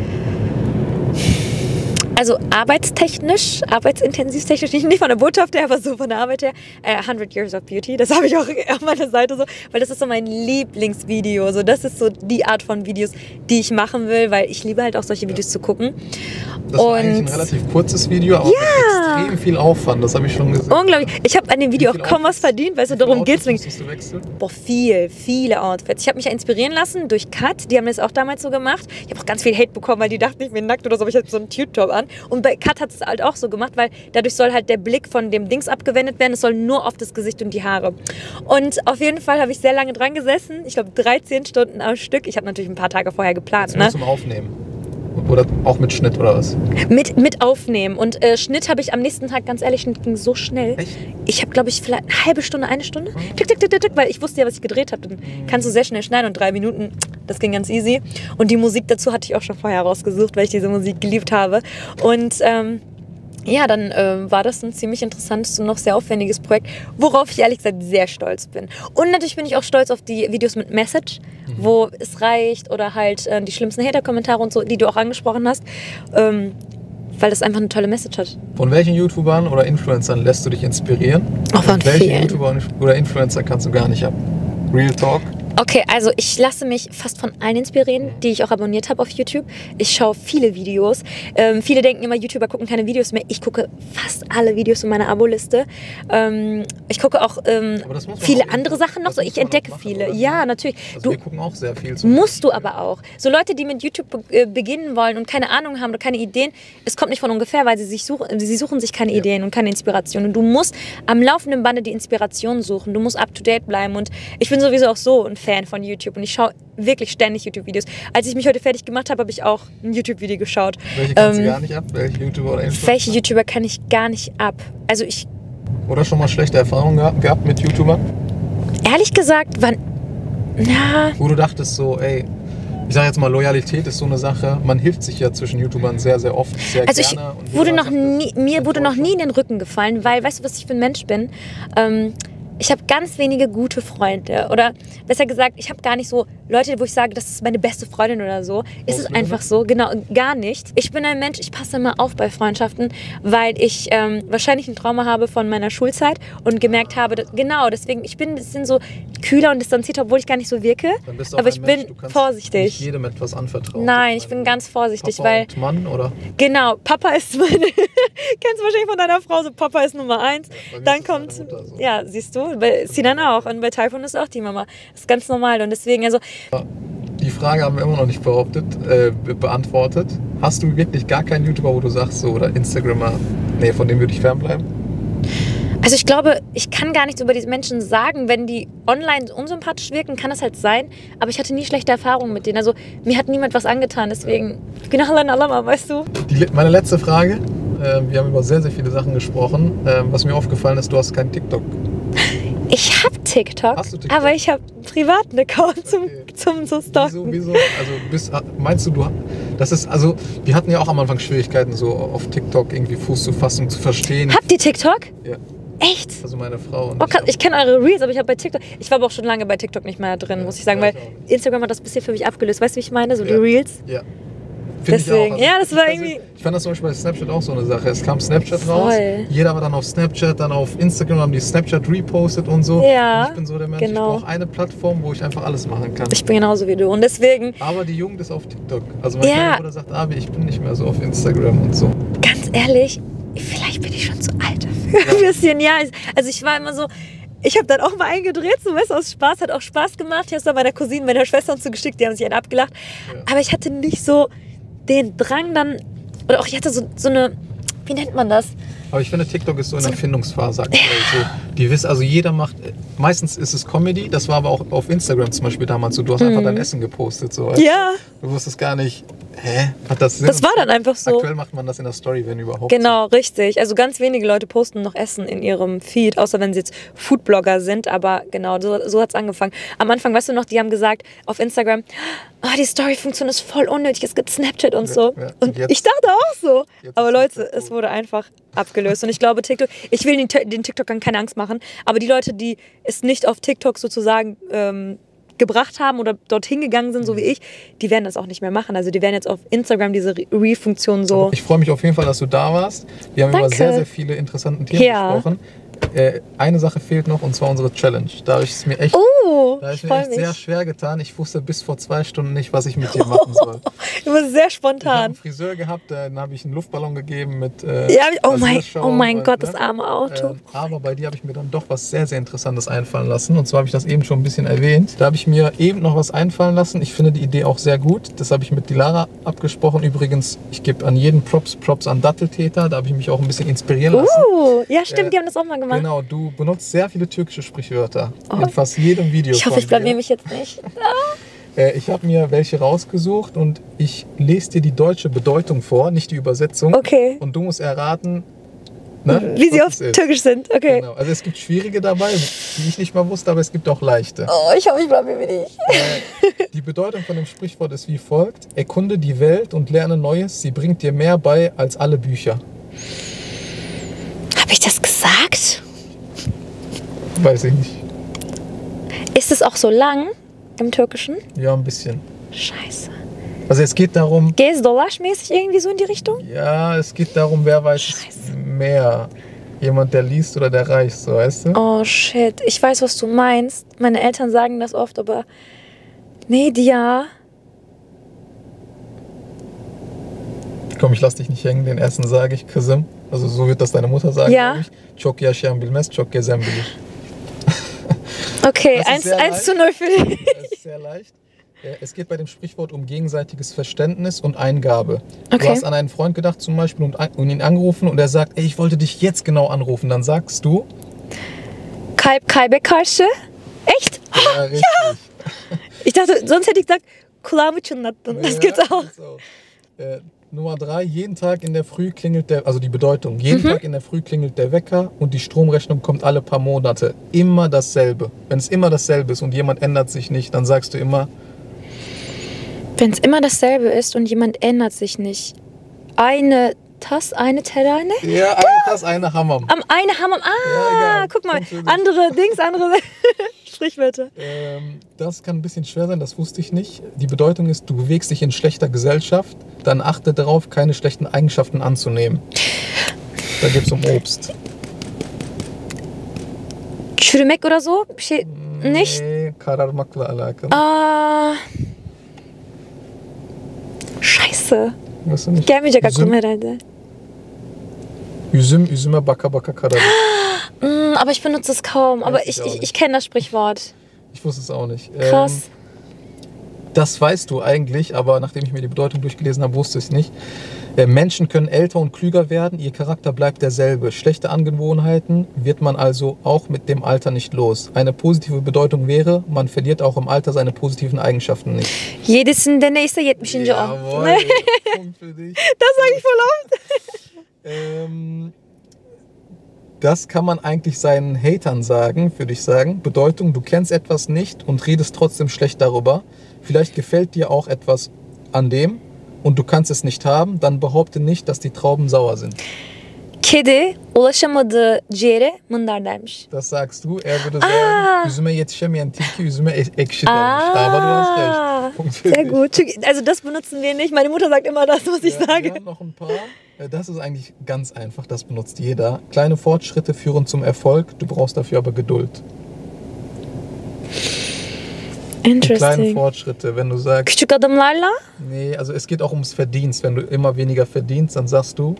Also arbeitsintensivtechnisch, nicht von der Botschaft her, aber so von der Arbeit her, 100 Years of Beauty, das habe ich auch auf meiner Seite so, weil das ist so mein Lieblingsvideo, so das ist so die Art von Videos, die ich machen will, weil ich liebe halt auch solche Videos zu gucken. Das war eigentlich ein relativ kurzes Video, aber mit extrem viel Aufwand, das habe ich schon gesehen. Unglaublich, ich habe an dem Video auch kaum was verdient, weißt du, darum geht's mir. Musstest du wechseln? Boah, viele Outfits. Ich habe mich ja inspirieren lassen durch Kat, die haben das auch damals so gemacht. Ich habe auch ganz viel Hate bekommen, weil die dachten, ich bin nackt oder so, aber ich hatte so einen Tube-Top an. Und bei Kat hat es halt auch so gemacht, weil dadurch soll halt der Blick von dem Dings abgewendet werden. Es soll nur auf das Gesicht und die Haare. Und auf jeden Fall habe ich sehr lange dran gesessen. Ich glaube 13 Stunden am Stück. Ich habe natürlich ein paar Tage vorher geplant. Nur zum Aufnehmen? Oder auch mit Schnitt oder was? Mit Aufnehmen. Und Schnitt habe ich am nächsten Tag, ganz ehrlich, Schnitt ging so schnell. Echt? Ich habe, glaube ich, vielleicht eine halbe Stunde, eine Stunde. Tick, weil ich wusste ja, was ich gedreht habe. Dann kannst du sehr schnell schneiden und 3 Minuten, das ging ganz easy. Und die Musik dazu hatte ich auch schon vorher rausgesucht, weil ich diese Musik geliebt habe. Und Ja, dann war das ein ziemlich interessantes und noch sehr aufwendiges Projekt, worauf ich ehrlich gesagt sehr stolz bin. Und natürlich bin ich auch stolz auf die Videos mit Message, wo es reicht oder halt die schlimmsten Hater-Kommentare und so, die du auch angesprochen hast, weil das einfach eine tolle Message hat. Von welchen YouTubern oder Influencern lässt du dich inspirieren? Auch von Und welche vielen. YouTuber oder Influencer kannst du gar nicht ab? Real Talk? Okay, also ich lasse mich fast von allen inspirieren, die ich auch abonniert habe auf YouTube. Ich schaue viele Videos. Viele denken immer, YouTuber gucken keine Videos mehr. Ich gucke fast alle Videos in meiner Abo-Liste. Ich gucke auch viele andere Sachen noch. So, ich entdecke viele. Oder? Ja, natürlich. Also wir gucken auch sehr viel. Musst du aber auch. So Leute, die mit YouTube beginnen wollen und keine Ahnung haben oder keine Ideen, es kommt nicht von ungefähr, weil sie suchen sich keine Ideen und keine Inspiration. Und du musst am laufenden Bande die Inspiration suchen. Du musst up-to-date bleiben. Und ich bin sowieso auch so ein Fan von YouTube und ich schaue wirklich ständig YouTube-Videos. Als ich mich heute fertig gemacht habe, habe ich auch ein YouTube-Video geschaut. Welche kannst du gar nicht ab? Welche YouTuber oder Influencer? Welche YouTuber kann ich gar nicht ab? Also Oder schon mal schlechte Erfahrungen gehabt mit YouTubern? Ehrlich gesagt, wo du dachtest so, ey, ich sage jetzt mal, Loyalität ist so eine Sache. Man hilft sich ja zwischen YouTubern sehr, sehr oft, sehr also gerne. Mir wurde noch nie in den Rücken gefallen, weil, weißt du, was ich für ein Mensch bin? Ich habe ganz wenige gute Freunde. Oder besser gesagt, ich habe gar nicht so Leute, wo ich sage, das ist meine beste Freundin oder so. Ist es einfach so? Genau, gar nicht. Ich bin ein Mensch, ich passe immer auf bei Freundschaften, weil ich wahrscheinlich ein Trauma habe von meiner Schulzeit und gemerkt habe, deswegen, ich bin ein bisschen so kühler und distanzierter, obwohl ich gar nicht so wirke. Aber ich bin vorsichtig. Nicht jedem etwas anvertrauen. Nein, ich bin ganz vorsichtig, Papa weil... und Mann, oder? Genau, Papa ist meine... Kennst du wahrscheinlich von deiner Frau, so Papa ist Nummer 1. Ja, dann kommt... So. Ja, siehst du, bei Sinan auch. Und bei Typhoon ist auch die Mama. Das ist ganz normal und deswegen, also... Die Frage haben wir immer noch nicht beantwortet. Hast du wirklich gar keinen YouTuber, wo du sagst, so, oder Instagrammer, nee, von dem würde ich fernbleiben? Also ich glaube, ich kann gar nichts über diese Menschen sagen. Wenn die online unsympathisch wirken, kann das halt sein. Aber ich hatte nie schlechte Erfahrungen mit denen. Also mir hat niemand was angetan. Deswegen, weißt du? Meine letzte Frage. Wir haben über sehr, sehr viele Sachen gesprochen. Was mir aufgefallen ist, du hast kein TikTok. Ich habe TikTok, aber ich habe einen privaten Account zum so stalken. Wieso? Also meinst du, das ist, also wir hatten ja auch am Anfang Schwierigkeiten, so auf TikTok irgendwie Fuß zu fassen, zu verstehen. Habt ihr TikTok? Ja. Echt? Also meine Frau und ich kenne eure Reels, aber ich habe bei TikTok, ich war aber auch schon lange bei TikTok nicht mehr drin, muss ich sagen, weil Instagram hat das ein bisschen für mich abgelöst. Weißt du, wie ich meine? So die Reels. Ja. Deswegen, also, ja, das war irgendwie... Ich fand das zum Beispiel bei Snapchat auch so eine Sache. Es kam Snapchat raus, jeder war dann auf Snapchat, dann auf Instagram, haben die Snapchat repostet und so. Ja, und ich bin so der Mensch, ich brauche eine Plattform, wo ich einfach alles machen kann. Ich bin genauso wie du und deswegen... Aber die Jugend ist auf TikTok. Also mein kleiner Bruder sagt, ich bin nicht mehr so auf Instagram und so. Ganz ehrlich, vielleicht bin ich schon zu alt dafür. Ein bisschen, ja. Also ich war immer so... Ich habe dann auch mal eingedreht, so weißt du, aus Spaß, hat auch Spaß gemacht. Ich habe es dann meiner Cousine, meiner Schwester und so geschickt, die haben sich einen abgelacht. Ja. Aber ich hatte nicht so den Drang dann, oder auch ich hatte so eine, wie nennt man das? Aber ich finde, TikTok ist so in der Erfindungsphase aktuell. So, also jeder macht, meistens ist es Comedy, das war aber auch auf Instagram zum Beispiel damals so, du hast einfach dein Essen gepostet. So, ja. Du wusstest gar nicht, hat das Sinn? Das war dann einfach so. Aktuell macht man das in der Story, wenn überhaupt. Genau, richtig. Also ganz wenige Leute posten noch Essen in ihrem Feed, außer wenn sie jetzt Foodblogger sind, aber genau, so hat es angefangen. Am Anfang, weißt du noch, die haben gesagt auf Instagram, die Story-Funktion ist voll unnötig, es gibt Snapchat und so. Ja. Und ich dachte auch so. Aber Leute, es wurde einfach abgelöst. Und ich glaube, TikTok, ich will den TikTokern keine Angst machen, aber die Leute, die es nicht auf TikTok sozusagen gebracht haben oder dorthin gegangen sind, so wie ich, die werden das auch nicht mehr machen. Also die werden jetzt auf Instagram diese Re-Funktion so... Ich freue mich auf jeden Fall, dass du da warst. Wir haben über sehr, sehr viele interessante Themen gesprochen. Eine Sache fehlt noch, und zwar unsere Challenge. Da habe ich es mir echt, sehr schwer getan. Ich wusste bis vor 2 Stunden nicht, was ich mit dir machen soll. Du warst sehr spontan. Ich habe einen Friseur gehabt, dann habe ich einen Luftballon gegeben mit oh mein Gott, das arme Auto. Aber bei dir habe ich mir dann doch was sehr, sehr Interessantes einfallen lassen. Und zwar habe ich das eben schon ein bisschen erwähnt. Da habe ich mir eben noch was einfallen lassen. Ich finde die Idee auch sehr gut. Das habe ich mit Dilara abgesprochen. Übrigens, ich gebe an jeden Props an Datteltäter. Da habe ich mich auch ein bisschen inspirieren lassen. Ja stimmt, die haben das auch mal gemacht. Genau, du benutzt sehr viele türkische Sprichwörter in fast jedem Video. Ich hoffe, ich blamier mich jetzt nicht. Ich habe mir welche rausgesucht und ich lese dir die deutsche Bedeutung vor, nicht die Übersetzung. Okay. Und du musst erraten, wie sie auf Türkisch sind. Okay. Genau. Also es gibt schwierige dabei, die ich nicht mal wusste, aber es gibt auch leichte. Ich hoffe, ich blamier mich nicht. Die Bedeutung von dem Sprichwort ist wie folgt: Erkunde die Welt und lerne Neues, sie bringt dir mehr bei als alle Bücher. Habe ich das gesagt? Weiß ich nicht. Ist es auch so lang im Türkischen? Ja, ein bisschen. Scheiße. Also es geht darum... Gez dolaş-mäßig irgendwie so in die Richtung? Ja, es geht darum, wer weiß mehr. Jemand, der liest oder der reicht, so, weißt du? Oh shit, ich weiß, was du meinst. Meine Eltern sagen das oft, aber... Nee, Dia. Komm, ich lass dich nicht hängen, den ersten sage ich, Kızım. Also so wird das deine Mutter sagen, Ja. glaube ich. Çok yaşayan bilmez, çok gezen bilir. Okay, Das ist sehr 1:0 für dich. Das ist sehr leicht. Es geht bei dem Sprichwort um gegenseitiges Verständnis und Eingabe. Okay. Du hast an einen Freund gedacht zum Beispiel und ihn angerufen und er sagt, ey, ich wollte dich jetzt genau anrufen. Dann sagst du... Kalp kalbe karşı. Echt? Ja, richtig. Ich dachte, sonst hätte ich gesagt, kulağımı çınlattın. Das gibt's auch. So. Nummer 3, jeden Tag in der Früh klingelt der, also die Bedeutung, jeden Tag in der Früh klingelt der Wecker und die Stromrechnung kommt alle paar Monate. Immer dasselbe. Wenn es immer dasselbe ist und jemand ändert sich nicht, dann sagst du immer... Wenn es immer dasselbe ist und jemand ändert sich nicht. Eine Tas, eine Terane? Ja, eine Tas, eine Hammam. Eine Hammam. Ja, egal. Guck mal. Natürlich. Andere Dings, andere Sprichwörter. Das kann ein bisschen schwer sein, das wusste ich nicht. Die Bedeutung ist, du bewegst dich in schlechter Gesellschaft, dann achte darauf, keine schlechten Eigenschaften anzunehmen. Da geht es um Obst. Çürümek oder so? Bir şey nicht? Nee, kararmakla alakalı. Scheiße. Weißt du nicht? Gelmeyecek aklım Üzüm, herhalde. üzüme baka baka kararır. Aber ich benutze es kaum. Aber ich auch nicht. ich kenne das Sprichwort. Ich wusste es auch nicht. Krass. Das weißt du eigentlich, aber nachdem ich mir die Bedeutung durchgelesen habe, wusste ich es nicht. Menschen können älter und klüger werden, ihr Charakter bleibt derselbe. Schlechte Angewohnheiten wird man also auch mit dem Alter nicht los. Eine positive Bedeutung wäre, man verliert auch im Alter seine positiven Eigenschaften nicht. Yedisinde neyse 70. o. Jawohl, Punkt für dich. Das sage ich voll oft. Das kann man eigentlich seinen Hatern sagen, würde ich sagen. Bedeutung, du kennst etwas nicht und redest trotzdem schlecht darüber. Vielleicht gefällt dir auch etwas an dem und du kannst es nicht haben, dann behaupte nicht, dass die Trauben sauer sind. Kedi ulaşamadığı ciğere mındar dermiş. Das sagst du. Er würde sagen, üzüme yetişemeyen tilki üzüme ekşi dermiş. Aber du hast recht. Punkt für Sehr dich. gut. Also das benutzen wir nicht. Meine Mutter sagt immer das, was ich sage. Wir haben noch ein paar. Das ist eigentlich ganz einfach, das benutzt jeder. Kleine Fortschritte führen zum Erfolg, du brauchst dafür aber Geduld. Kleine Interesting. Fortschritte, wenn du sagst, Küçük adımlarla? nee, also es geht auch ums Verdienst. Wenn du immer weniger verdienst, dann sagst du,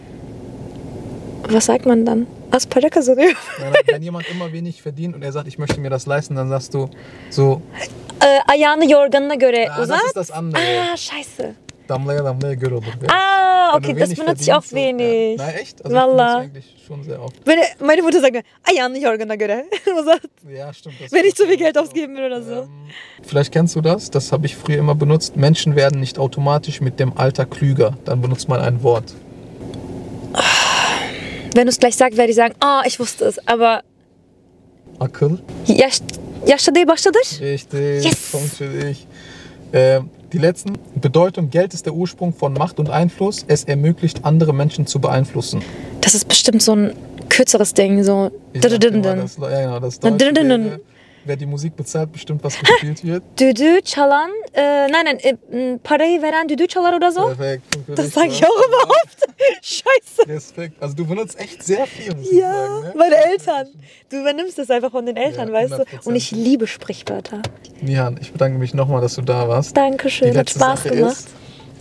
Was sagt man dann? Az para kazanıyor. wenn jemand immer wenig verdient und er sagt, ich möchte mir das leisten, dann sagst du so, Ayağını yorganına göre das uzat. ist das andere. Scheiße. Damlaya damlaya göl olur. Wenn Okay, du das wenig benutze ich auch verdienst, wenig. Ja. Nein, echt? Also ich benutze Wallah. eigentlich schon sehr oft. Meine Mutter sagt mir, ayağını yorgana göre uzat. Ja, stimmt. Das Wenn ich zu viel Geld ausgeben will oder so. Vielleicht kennst du das habe ich früher immer benutzt. Menschen werden nicht automatisch mit dem Alter klüger. Dann benutzt man ein Wort. Wenn du es gleich sagst, werde ich sagen, ich wusste es. Aber Akıl. yaşta değil baştadır. Richtig. Yes. Punkt für dich. Die letzten. Bedeutung, Geld ist der Ursprung von Macht und Einfluss. Es ermöglicht, andere Menschen zu beeinflussen. Das ist bestimmt so ein kürzeres Ding. So. Ich sag immer, ja, genau, das Deutsche wäre, wer die Musik bezahlt, bestimmt was gespielt wird. Düdüğü çalan, parayı veren düdüğü çalar oder so. Perfekt. Punkt für Das dich, sage ich auch immer oft. Scheiße. Respekt. Also du benutzt echt sehr viel, muss ich Ja, sagen. Ne? meine Eltern. Du übernimmst das einfach von den Eltern, Ja, weißt du? 100%. Und ich liebe Sprichwörter. Nihan, ich bedanke mich nochmal, dass du da warst. Dankeschön, Die hat letzte Spaß Sache gemacht. ist,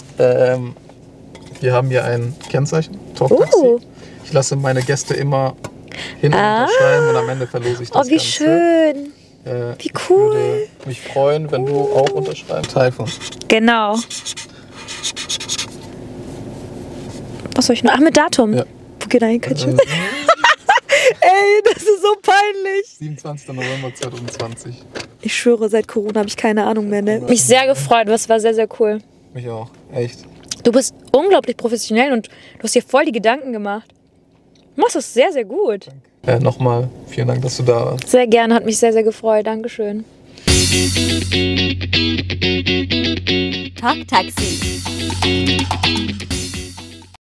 wir haben hier ein Kennzeichen, Talktaxi. Ich lasse meine Gäste immer hin und unterschreiben und am Ende verlose ich das wie Ganze. schön. Wie cool. Ich würde mich freuen, wenn du auch unterschreibst. Taifun. Genau. Was soll ich noch? Ach, mit Datum. Ja. Bugün ayın kaçı? Ey, das ist so peinlich. 27. November 2020. Ich schwöre, seit Corona habe ich keine Ahnung mehr. Ne? Mich sehr gefreut, das war sehr, sehr cool. Mich auch, echt. Du bist unglaublich professionell und du hast dir voll die Gedanken gemacht. Du machst das sehr, sehr gut. Nochmal vielen Dank, dass du da warst. Sehr gerne, hat mich sehr, sehr gefreut. Dankeschön. Talk Taxi.